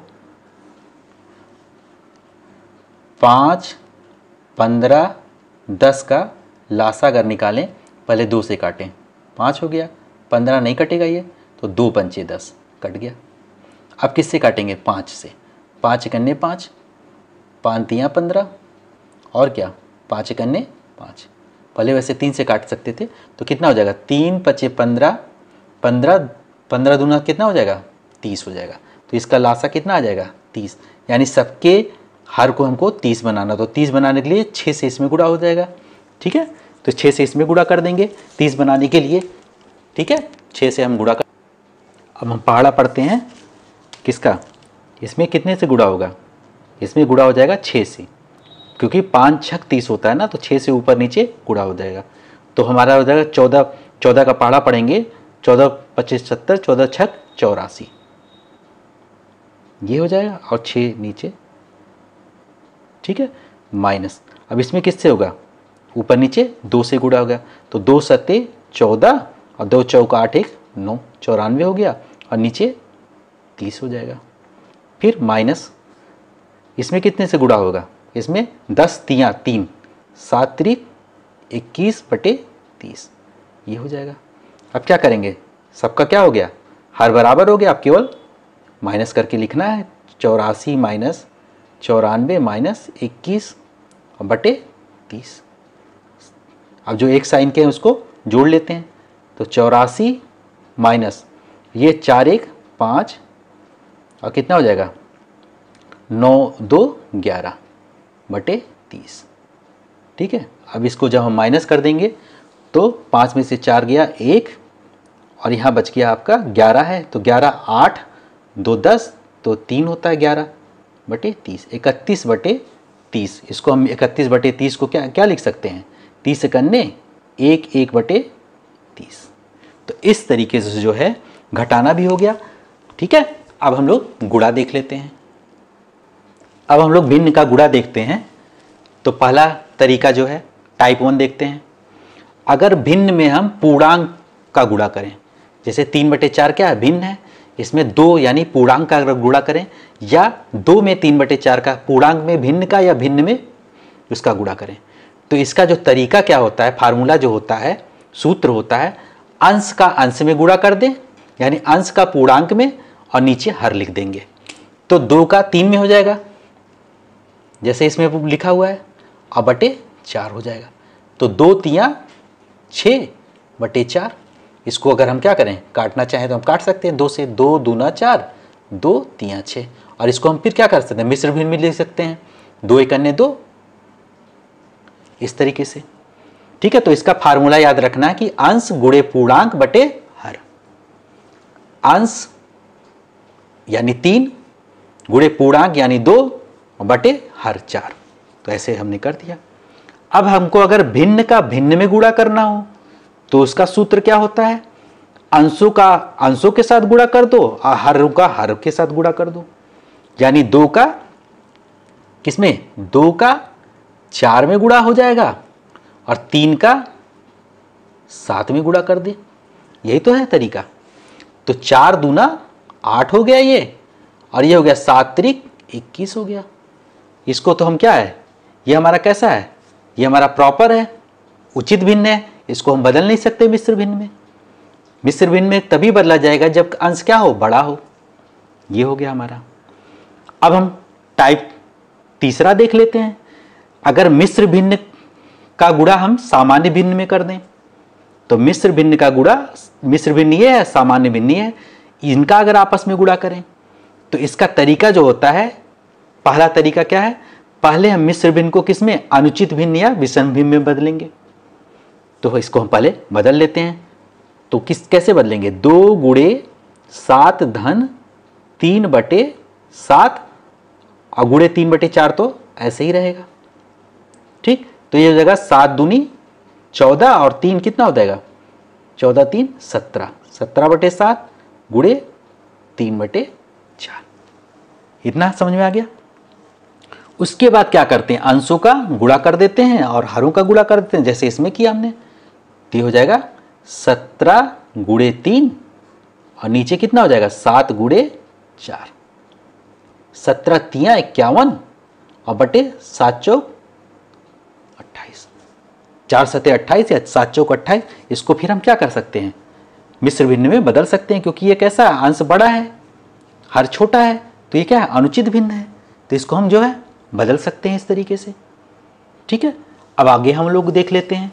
[SPEAKER 1] 5 15 10 का लासा अगर निकालें, पहले 2 से काटें, 5 हो गया, 15 नहीं कटेगा ये, तो 2 पंचे 10 कट गया। अब किससे काटेंगे 5 से, 5 एकन्ने 5, 5 तियाँ 15 और क्या 5 एकन्ने 5, पहले वैसे 3 से काट सकते थे। तो कितना हो जाएगा 3 पचे 15, 15 दूना कितना हो जाएगा 30 हो जाएगा। तो इसका लासा कितना आ जाएगा 30, यानी सबके हर को हमको 30 बनाना, तो 30 बनाने के लिए 6 से इसमें गुणा हो जाएगा, ठीक है। तो 6 से इसमें गुणा कर देंगे 30 बनाने के लिए, ठीक है, 6 से हम गुणा कर। अब हम पहाड़ा पढ़ते हैं किसका, इसमें कितने से गुणा होगा, इसमें गुणा हो जाएगा 6 से, क्योंकि 5 6 30 होता है ना, तो 6 से ऊपर नीचे गुणा हो जाएगा। तो हमारा हो जाएगा 14 का पहाड़ा पढ़ेंगे, 14 25 70, 14 6 84, ये हो जाएगा, और 6 नीचे, ठीक है, माइनस। अब इसमें किससे होगा, ऊपर नीचे 2 से गुणा हो गया, तो 2 सत्ते 14 और 2 चौका 8 1 9, 94 हो गया, और नीचे 30 हो जाएगा। फिर माइनस इसमें कितने से गुणा होगा, इसमें 10 तियाँ 3, 7 त्रिक 21/30, ये हो जाएगा। अब क्या करेंगे, सबका क्या हो गया हर बराबर हो गया, अब केवल माइनस करके लिखना है, 84 माइनस 94 माइनस 21/30। अब जो एक साइन के हैं उसको जोड़ लेते हैं, तो 84 माइनस ये 4 1 5 और कितना हो जाएगा 9 2 11/30, ठीक है। अब इसको जब हम माइनस कर देंगे तो 5 में से 4 गया 1 और यहाँ बच गया आपका 11 है, तो 11 8 2 10, तो 3 होता है 11/30, 31/30। इसको हम 31/30 को क्या लिख सकते हैं, 30 एकन्ने 1 1/30। तो इस तरीके से जो है घटाना भी हो गया, ठीक है। अब हम लोग गुणा देख लेते हैं। अब हम लोग भिन्न का गुणा देखते हैं। तो पहला तरीका जो है टाइप 1 देखते हैं। अगर भिन्न में हम पूर्णांक का गुणा करें, जैसे 3/4 क्या है, भिन्न है, इसमें 2 यानी पूर्णांक का अगर गुणा करें, या 2 में 3/4 का पूर्णांक में भिन्न का या भिन्न में उसका गुणा करें, तो इसका जो तरीका क्या होता है, फार्मूला जो होता है, सूत्र होता है, अंश का अंश में गुणा कर दें, यानी अंश का पूर्णांक में और नीचे हर लिख देंगे, तो 2 का 3 में हो जाएगा जैसे इसमें लिखा हुआ है, और बटे 4 हो जाएगा। तो 2 तियां 6/4। इसको अगर हम क्या करें, काटना चाहें तो हम काट सकते हैं 2 से, 2 दूना 4, 2 तियां 6, और इसको हम फिर क्या कर सकते हैं, मिश्र भिन्न में लिख सकते हैं, 2 × 2, इस तरीके से। ठीक है, तो इसका फार्मूला याद रखना है कि अंश गुणे पूर्णांक बटे हर। अंश यानी 3 गुणे पूर्णांक यानी 2 बटे हर 4। तो ऐसे हमने कर दिया। अब हमको अगर भिन्न का भिन्न में गुणा करना हो तो उसका सूत्र क्या होता है, अंशों का अंशों के साथ गुणा कर दो और हरों का हर के साथ गुणा कर दो, यानी 2 का किसमें, 2 का 4 में गुणा हो जाएगा और 3 का 7 में गुणा कर दे। यही तो है तरीका। तो 4 दूना 8 हो गया ये, और ये हो गया 7 त्रिक 21 हो गया। इसको तो हम क्या है, ये हमारा कैसा है, ये हमारा प्रॉपर है, उचित भिन्न है, इसको हम बदल नहीं सकते मिश्र भिन्न में। मिश्र भिन्न में तभी बदला जाएगा जब अंश क्या हो, बड़ा हो। ये हो गया हमारा। अब हम टाइप तीसरा देख लेते हैं। अगर मिश्र भिन्न का गुणा हम सामान्य भिन्न में कर दें, तो मिश्र भिन्न का गुणा, मिश्र भिन्न ये है, सामान्य भिन्न ये है, इनका अगर आपस में गुणा करें तो इसका तरीका जो होता है, पहला तरीका क्या है, पहले हम मिश्र भिन्न को किस में, अनुचित भिन्न या विषम भिन्न में बदलेंगे। तो इसको हम पहले बदल लेते हैं। तो कैसे बदलेंगे, 2 गुणे 7 धन 3/7 और गुणे 3/4 तो ऐसे ही रहेगा। ठीक, तो ये हो जाएगा 7 दूनी 14 और 3 कितना हो जाएगा, 14 3 17, 17/7 गुणे 3/4। इतना समझ में आ गया। उसके बाद क्या करते हैं, अंशों का गुणा कर देते हैं और हरों का गुणा कर देते हैं, जैसे इसमें किया हमने। तो हो जाएगा 17 गुणे 3 और नीचे कितना हो जाएगा, 7 गुणे 4, 17 तियां 51 और बटे 7 चौक 28, 4 सते 28 या 7 चौक 28। इसको फिर हम क्या कर सकते हैं, मिश्र भिन्न में बदल सकते हैं, क्योंकि ये कैसा है, अंश बड़ा है, हर छोटा है, तो ये क्या है, अनुचित भिन्न है। तो इसको हम जो है बदल सकते हैं इस तरीके से। ठीक है, अब आगे हम लोग देख लेते हैं।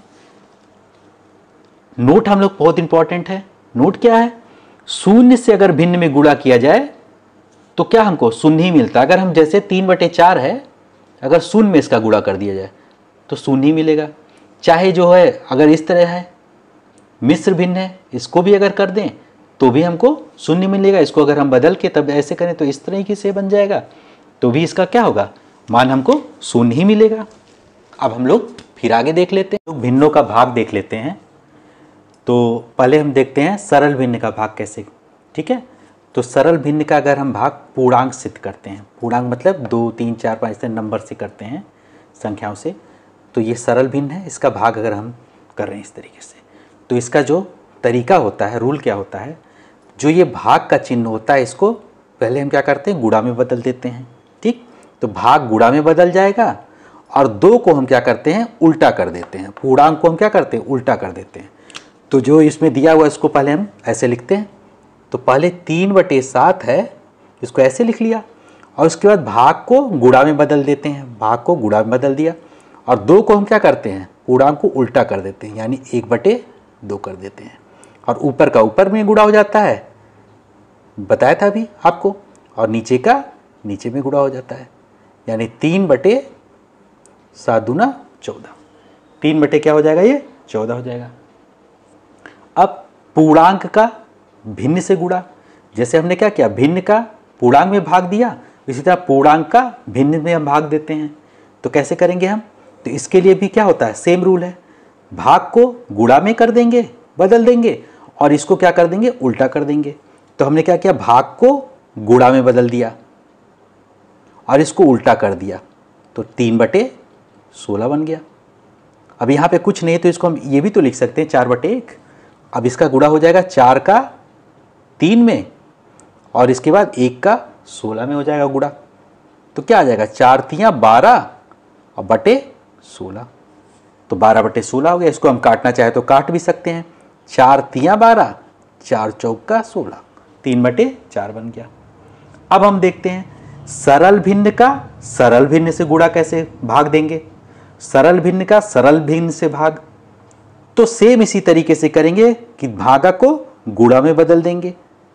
[SPEAKER 1] नोट हम लोग बहुत इंपॉर्टेंट है। नोट क्या है, शून्य से अगर भिन्न में गुणा किया जाए तो क्या हमको शून्य ही मिलता है। अगर हम जैसे 3/4 है, अगर शून्य में इसका गुणा कर दिया जाए तो शून्य ही मिलेगा। चाहे जो है अगर इस तरह है, मिश्र भिन्न है, इसको भी अगर कर दें तो भी हमको शून्य मिलेगा। इसको अगर हम बदल के तब ऐसे करें तो इस तरीके से बन जाएगा, तो भी इसका क्या होगा, मान हमको शून्य ही मिलेगा। अब हम लोग फिर आगे देख लेते हैं, भिन्नों का भाग देख लेते हैं। तो पहले हम देखते हैं सरल भिन्न का भाग कैसे। ठीक है, तो सरल भिन्न का अगर हम भाग पूर्णांक सिद्ध करते हैं, पूर्णांक मतलब 2 3 4 5 से नंबर से करते हैं, संख्याओं से, तो ये सरल भिन्न है। इसका भाग अगर हम कर रहे हैं इस तरीके से, तो इसका जो तरीका होता है, रूल क्या होता है, जो ये भाग का चिन्ह होता है, इसको पहले हम क्या करते हैं, गुणा में बदल देते हैं। ठीक, तो भाग गुणा में बदल जाएगा और 2 को हम क्या करते हैं, उल्टा कर देते हैं। पूर्णांक को हम क्या करते हैं, उल्टा कर देते हैं। तो जो इसमें दिया हुआ है इसको पहले हम ऐसे लिखते हैं। तो पहले 3/7 है, इसको ऐसे लिख लिया, और उसके बाद भाग को गुणा में बदल देते हैं। भाग को गुणा में बदल दिया और 2 को हम क्या करते हैं, पूर्णांक को उल्टा कर देते हैं, यानी 1/2 कर देते हैं, और ऊपर का ऊपर में गुणा हो जाता है, बताया था अभी आपको, और नीचे का नीचे में गुणा हो जाता है, यानी 3/7 दूना 14, 3 बटे क्या हो जाएगा, ये 14 हो जाएगा। अब पूर्णांक का भिन्न से गुणा, जैसे हमने क्या किया, भिन्न का पूर्णांक में भाग दिया, इसी तरह पूर्णांक का भिन्न में हम भाग देते हैं। तो कैसे करेंगे हम, तो इसके लिए भी क्या होता है, सेम रूल है, भाग को गुणा में कर देंगे, बदल देंगे, और इसको क्या कर देंगे, उल्टा कर देंगे। तो हमने क्या किया, भाग को गुणा में बदल दिया और इसको उल्टा कर दिया, तो 3/16 बन गया। अब यहाँ पे कुछ नहीं तो इसको हम ये भी तो लिख सकते हैं 4/1। अब इसका गुणा हो जाएगा 4 का 3 में और इसके बाद 1 का 16 में हो जाएगा गुणा। तो क्या आ जाएगा 4 तियाँ 12 और बटे 16, तो 12/16 हो गया। इसको हम काटना चाहे तो काट भी सकते हैं। 4 तियाँ 12, 4 चौका 16, 3/4 बन गया। अब हम देखते हैं सरल भिन्न का सरल भिन्न से गुणा कैसे भाग देंगे। सरल भिन्न का सरल भिन्न से भाग, तो सेम इसी तरीके से करेंगे कि भागा को गुणा में बदल देंगे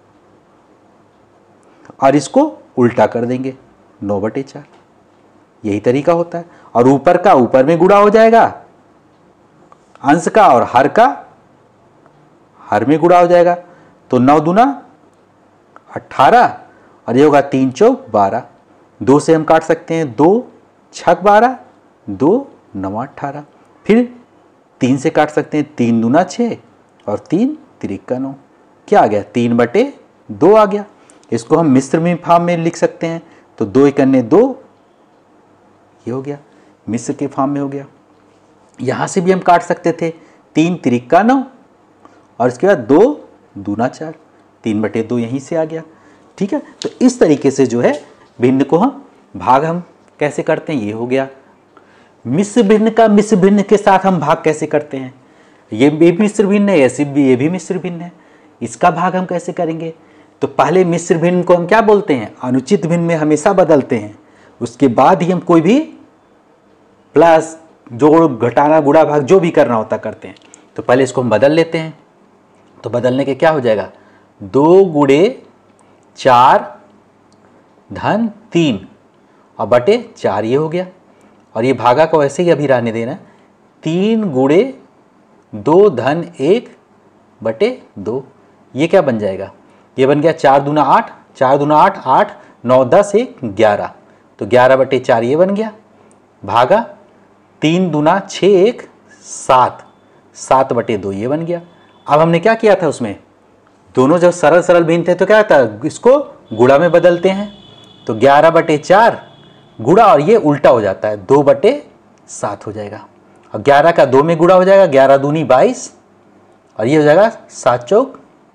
[SPEAKER 1] और इसको उल्टा कर देंगे 9/4। यही तरीका होता है। और ऊपर का ऊपर में गुणा हो जाएगा, अंश का और हर का हर में गुणा हो जाएगा। तो 9 दूना 18 और ये होगा 3 चौक 12। 2 से हम काट सकते हैं, 2 छक 12, 2 9 18। फिर 3 से काट सकते हैं, 3 दूना 6 और 3 तिरिका 9। क्या आ गया 3/2 आ गया। इसको हम मिश्र फॉर्म में लिख सकते हैं, तो 2 × 2 ये हो गया, मिश्र के फॉर्म में हो गया। यहाँ से भी हम काट सकते थे, 3 तिरिका 9 और इसके बाद 2 दूना 4, 3/2 यहीं से आ गया। ठीक है, तो इस तरीके से जो है भिन्न को हम भाग हम कैसे करते हैं, ये हो गया। मिश्र भिन्न का मिश्र भिन्न के साथ हम भाग कैसे करते हैं, ये भी मिश्र भिन्न है, ऐसे भी ये भी मिश्र भिन्न है। इसका भाग हम कैसे करेंगे, तो पहले मिश्र भिन्न को हम क्या बोलते हैं, अनुचित भिन्न में हमेशा बदलते हैं। उसके बाद ही हम कोई भी प्लस जोड़ घटाना गुणा भाग जो भी करना होता करते हैं। तो पहले इसको हम बदल लेते हैं। तो बदलने के क्या हो जाएगा, 2 × 4 धन 3 और बटे 4 ये हो गया। और ये भागा को ऐसे ही अभी रहने देना, 3 × 2 धन 1 बटे 2। ये क्या बन जाएगा, ये बन गया 4 दूना 8, 4 दूना 8, 8 9 10 1 11, तो 11/4 ये बन गया। भागा 3 दूना 6 1 7, 7/2 ये बन गया। अब हमने क्या किया था, उसमें दोनों जब सरल सरल भिन्न थे तो क्या था, इसको गुणा में बदलते हैं। तो 11/4 गुणा और ये उल्टा हो जाता है, 2/7 हो जाएगा। और 11 का 2 में गुणा हो जाएगा, 11 दूनी 22 और ये हो जाएगा 7 चौक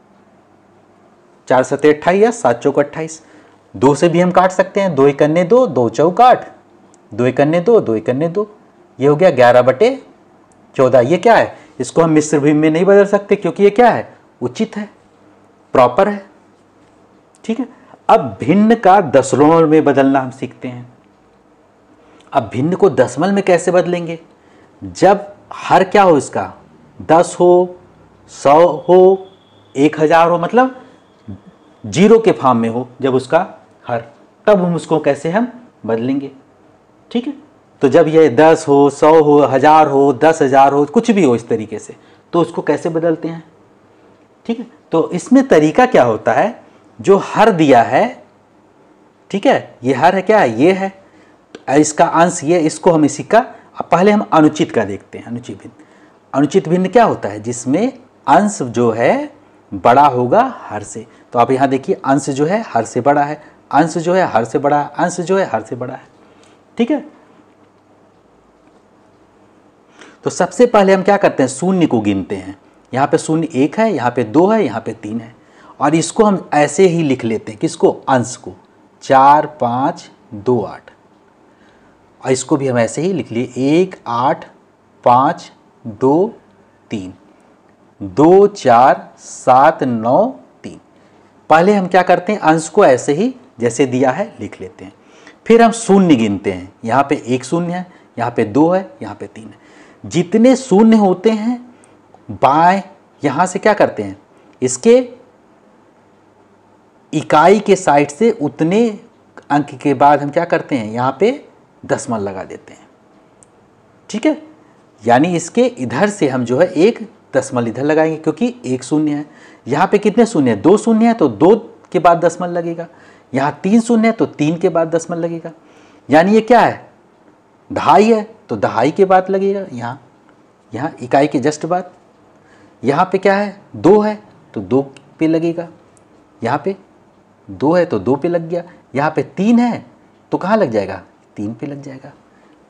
[SPEAKER 1] 4 7 28 या 7 चौक 28। 2 से भी हम काट सकते हैं, 2 × 2 2 चौक 8, 2 × 2 2 × 2 ये हो गया 11/14। ये क्या है, इसको हम मिश्र भिन्न में नहीं बदल सकते क्योंकि ये क्या है, उचित है, प्रॉपर है। ठीक है, अब भिन्न का दशमलव में बदलना हम सीखते हैं। अब भिन्न को दशमलव में कैसे बदलेंगे, जब हर क्या हो इसका, 10 हो, 100 हो, 1000 हो, मतलब 0 के फॉर्म में हो जब उसका हर, तब हम उसको कैसे हम बदलेंगे। ठीक है, तो जब ये 10 हो, 100 हो, 1000 हो, 10,000 हो, कुछ भी हो इस तरीके से, तो उसको कैसे बदलते हैं। ठीक है, तो इसमें तरीका क्या होता है, जो हर दिया है, ठीक है, ये हर है, क्या है, ये है, इसका अंश ये, इसको हम इसी का, पहले हम अनुचित का देखते हैं। अनुचित भिन्न, अनुचित भिन्न क्या होता है, जिसमें अंश जो है बड़ा होगा हर से। तो आप यहाँ देखिए, अंश जो है हर से बड़ा है, अंश जो है हर से बड़ा है, अंश जो है हर से बड़ा है। ठीक है, तो सबसे पहले हम क्या करते हैं, शून्य को गिनते हैं। यहाँ पे शून्य 1 है, यहाँ पे 2 है, यहाँ पे 3 है, और इसको हम ऐसे ही लिख लेते हैं, किसको, अंश को, 4 5 2 8, और इसको भी हम ऐसे ही लिख लिए, 1 8 5 2 3 2 4 7 9 3। पहले हम क्या करते हैं, अंश को ऐसे ही जैसे दिया है लिख लेते हैं। फिर हम शून्य गिनते हैं, यहाँ पे 1 शून्य है, यहाँ पे 2 है, यहाँ पे 3 है। जितने शून्य होते हैं बाएं, यहाँ से क्या करते हैं, इसके इकाई के साइड से उतने अंक के बाद हम क्या करते हैं, यहाँ पे दशमलव लगा देते हैं। ठीक है, यानी इसके इधर से हम जो है एक दशमलव इधर लगाएंगे, क्योंकि 1 शून्य है। यहाँ पे कितने शून्य है, 2 शून्य है, तो 2 के बाद दशमलव लगेगा। यहाँ 3 शून्य है, तो 3 के बाद दशमलव लगेगा। यानी ये क्या है, 2.5 है, तो 2.5 के बाद लगेगा, यहाँ इकाई के जस्ट बाद। यहाँ पे क्या है, 2 है, तो 2 पे लगेगा। यहाँ पे 2 है, तो 2 पे लग गया। यहाँ पे 3 है, तो कहाँ लग जाएगा, 3 पे लग जाएगा। तो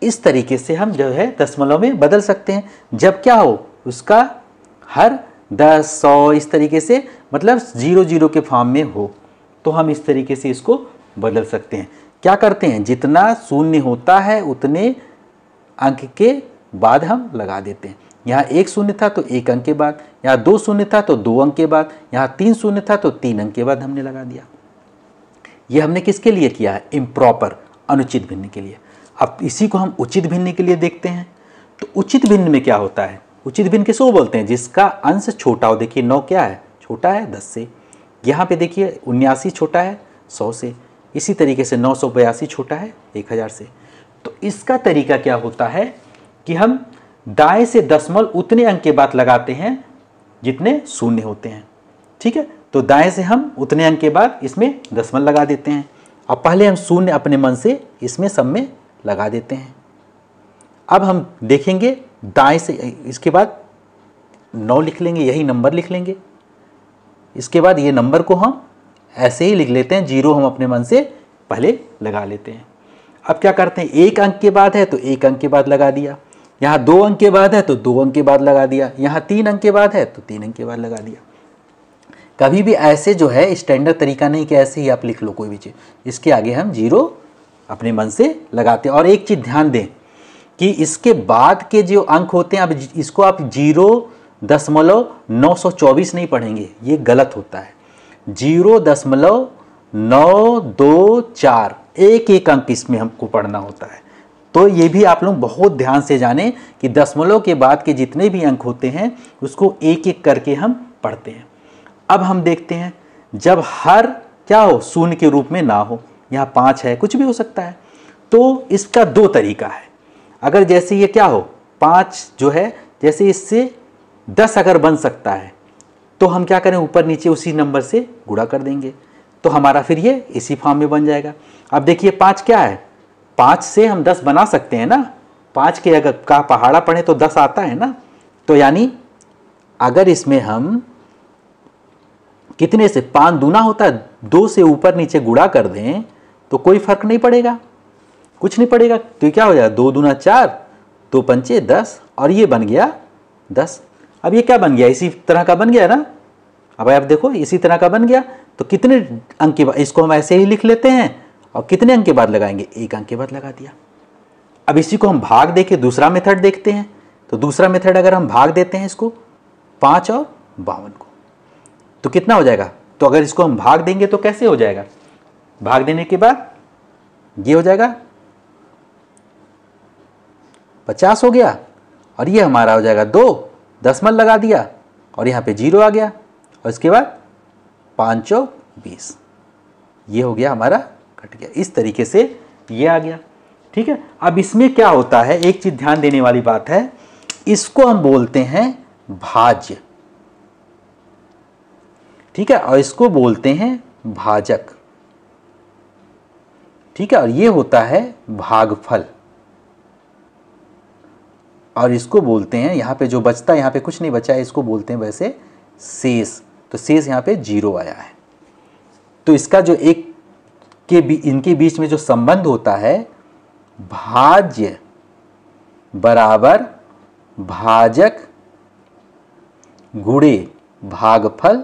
[SPEAKER 1] इस तरीके से हम जो है दशमलव में बदल सकते हैं। जब क्या हो, उसका हर 10, 100 इस तरीके से, मतलब 0 0 के फॉर्म में हो, तो हम इस तरीके से इसको बदल सकते हैं। क्या करते हैं, जितना शून्य होता है उतने अंक के बाद हम लगा देते हैं। यहाँ 1 शून्य था तो 1 अंक के बाद, यहाँ 2 शून्य था तो 2 अंक के बाद, यहाँ 3 शून्य था तो 3 अंक के बाद हमने लगा दिया। ये हमने किसके लिए किया है, इम्प्रॉपर, अनुचित भिन्न के लिए। अब इसी को हम उचित भिन्न के लिए देखते हैं। तो उचित भिन्न में क्या होता है, उचित भिन्न किसको बोलते हैं, जिसका अंश छोटा हो। देखिए 9 क्या है, छोटा है 10 से। यहाँ पे देखिए 79 छोटा है 100 से। इसी तरीके से 982 छोटा है 1000 से। तो इसका तरीका क्या होता है कि हम दाएं से दशमलव उतने अंक के बाद लगाते हैं जितने शून्य होते हैं। ठीक है, तो दाएं से हम उतने अंक के बाद इसमें दशमलव लगा देते हैं। अब पहले हम शून्य अपने मन से इसमें सब में लगा देते हैं। अब हम देखेंगे दाएं से, इसके बाद 9 लिख लेंगे, यही नंबर लिख लेंगे। इसके बाद ये नंबर को हम ऐसे ही लिख लेते हैं, 0 हम अपने मन से पहले लगा लेते हैं। अब क्या करते हैं, 1 अंक के बाद है तो 1 अंक के बाद लगा दिया, यहाँ 2 अंक के बाद है तो 2 अंक के बाद लगा दिया, यहाँ 3 अंक के बाद है तो 3 अंक के बाद लगा दिया। कभी भी ऐसे जो है स्टैंडर्ड तरीका नहीं कि ऐसे ही आप लिख लो कोई भी चीज़, इसके आगे हम 0 अपने मन से लगाते हैं। और एक चीज़ ध्यान दें कि इसके बाद के जो अंक होते हैं, अब इसको आप 0.924 नहीं पढ़ेंगे, ये गलत होता है। 0.924 एक एक अंक इसमें हमको पढ़ना होता है। तो ये भी आप लोग बहुत ध्यान से जानें कि दशमलव के बाद के जितने भी अंक होते हैं उसको एक एक करके हम पढ़ते हैं। अब हम देखते हैं जब हर क्या हो, शून्य के रूप में ना हो, यहाँ 5 है, कुछ भी हो सकता है, तो इसका 2 तरीका है। अगर जैसे ये क्या हो, 5 जो है, जैसे इससे 10 अगर बन सकता है तो हम क्या करें, ऊपर नीचे उसी नंबर से गुणा कर देंगे, तो हमारा फिर ये इसी फॉर्म में बन जाएगा। अब देखिए 5 क्या है, 5 से हम 10 बना सकते हैं ना, 5 के अगर का पहाड़ा पढ़े तो 10 आता है ना। तो यानी अगर इसमें हम कितने से 5 दूना होता है, 2 से ऊपर नीचे गुणा कर दें तो कोई फर्क नहीं पड़ेगा, कुछ नहीं पड़ेगा। तो क्या हो जाएगा, 2 दूना 4, 2 पंचे 10, और ये बन गया 10। अब ये क्या बन गया, इसी तरह का बन गया ना। अब आप देखो इसी तरह का बन गया, तो कितने अंक के बाद, इसको हम ऐसे ही लिख लेते हैं और कितने अंक के बाद लगाएंगे, 1 अंक के बाद लगा दिया। अब इसी को हम भाग देके दूसरा मेथड देखते हैं। तो दूसरा मेथड अगर हम भाग देते हैं इसको 5 और 52 को, तो कितना हो जाएगा। तो अगर इसको हम भाग देंगे तो कैसे हो जाएगा, भाग देने के बाद ये हो जाएगा 50 हो गया, और ये हमारा हो जाएगा 2, दशमलव लगा दिया और यहाँ पे 0 आ गया, और इसके बाद 5 चौक 20, ये हो गया हमारा, कट गया। इस तरीके से ये आ गया। ठीक है, अब इसमें क्या होता है, एक चीज ध्यान देने वाली बात है, इसको हम बोलते हैं भाज्य। ठीक है, और इसको बोलते हैं भाजक। ठीक है, और ये होता है भागफल, और इसको बोलते हैं, यहाँ पे जो बचता है, यहाँ पे कुछ नहीं बचा है, इसको बोलते हैं वैसे शेष। तो शेष यहाँ पे 0 आया है। तो इसका जो एक के इनके बीच में जो संबंध होता है, भाज्य बराबर भाजक गुणे भागफल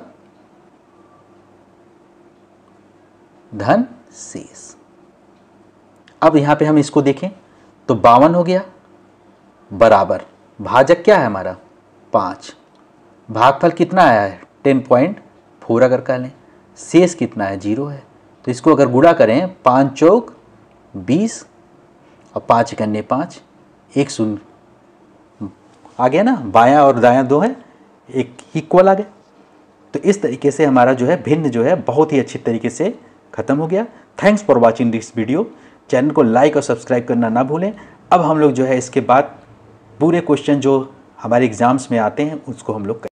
[SPEAKER 1] धन शेष। अब यहां पे हम इसको देखें तो 52 हो गया, बराबर भाजक क्या है हमारा 5, भागफल कितना आया है 10.4 अगर कह लें, शेष कितना है 0 है। तो इसको अगर गुणा करें 5 चौक 20 और 5 इकन्ने 5, 1 शून्य आ गया ना, बायां और दायां 2 है, एक इक्वल आ गया। तो इस तरीके से हमारा जो है भिन्न जो है बहुत ही अच्छी तरीके से खत्म हो गया। Thanks for watching this video. Channel को लाइक और सब्सक्राइब करना ना भूलें। अब हम लोग जो है इसके बाद पूरे क्वेश्चन जो हमारे एग्जाम्स में आते हैं उसको हम लोग करें।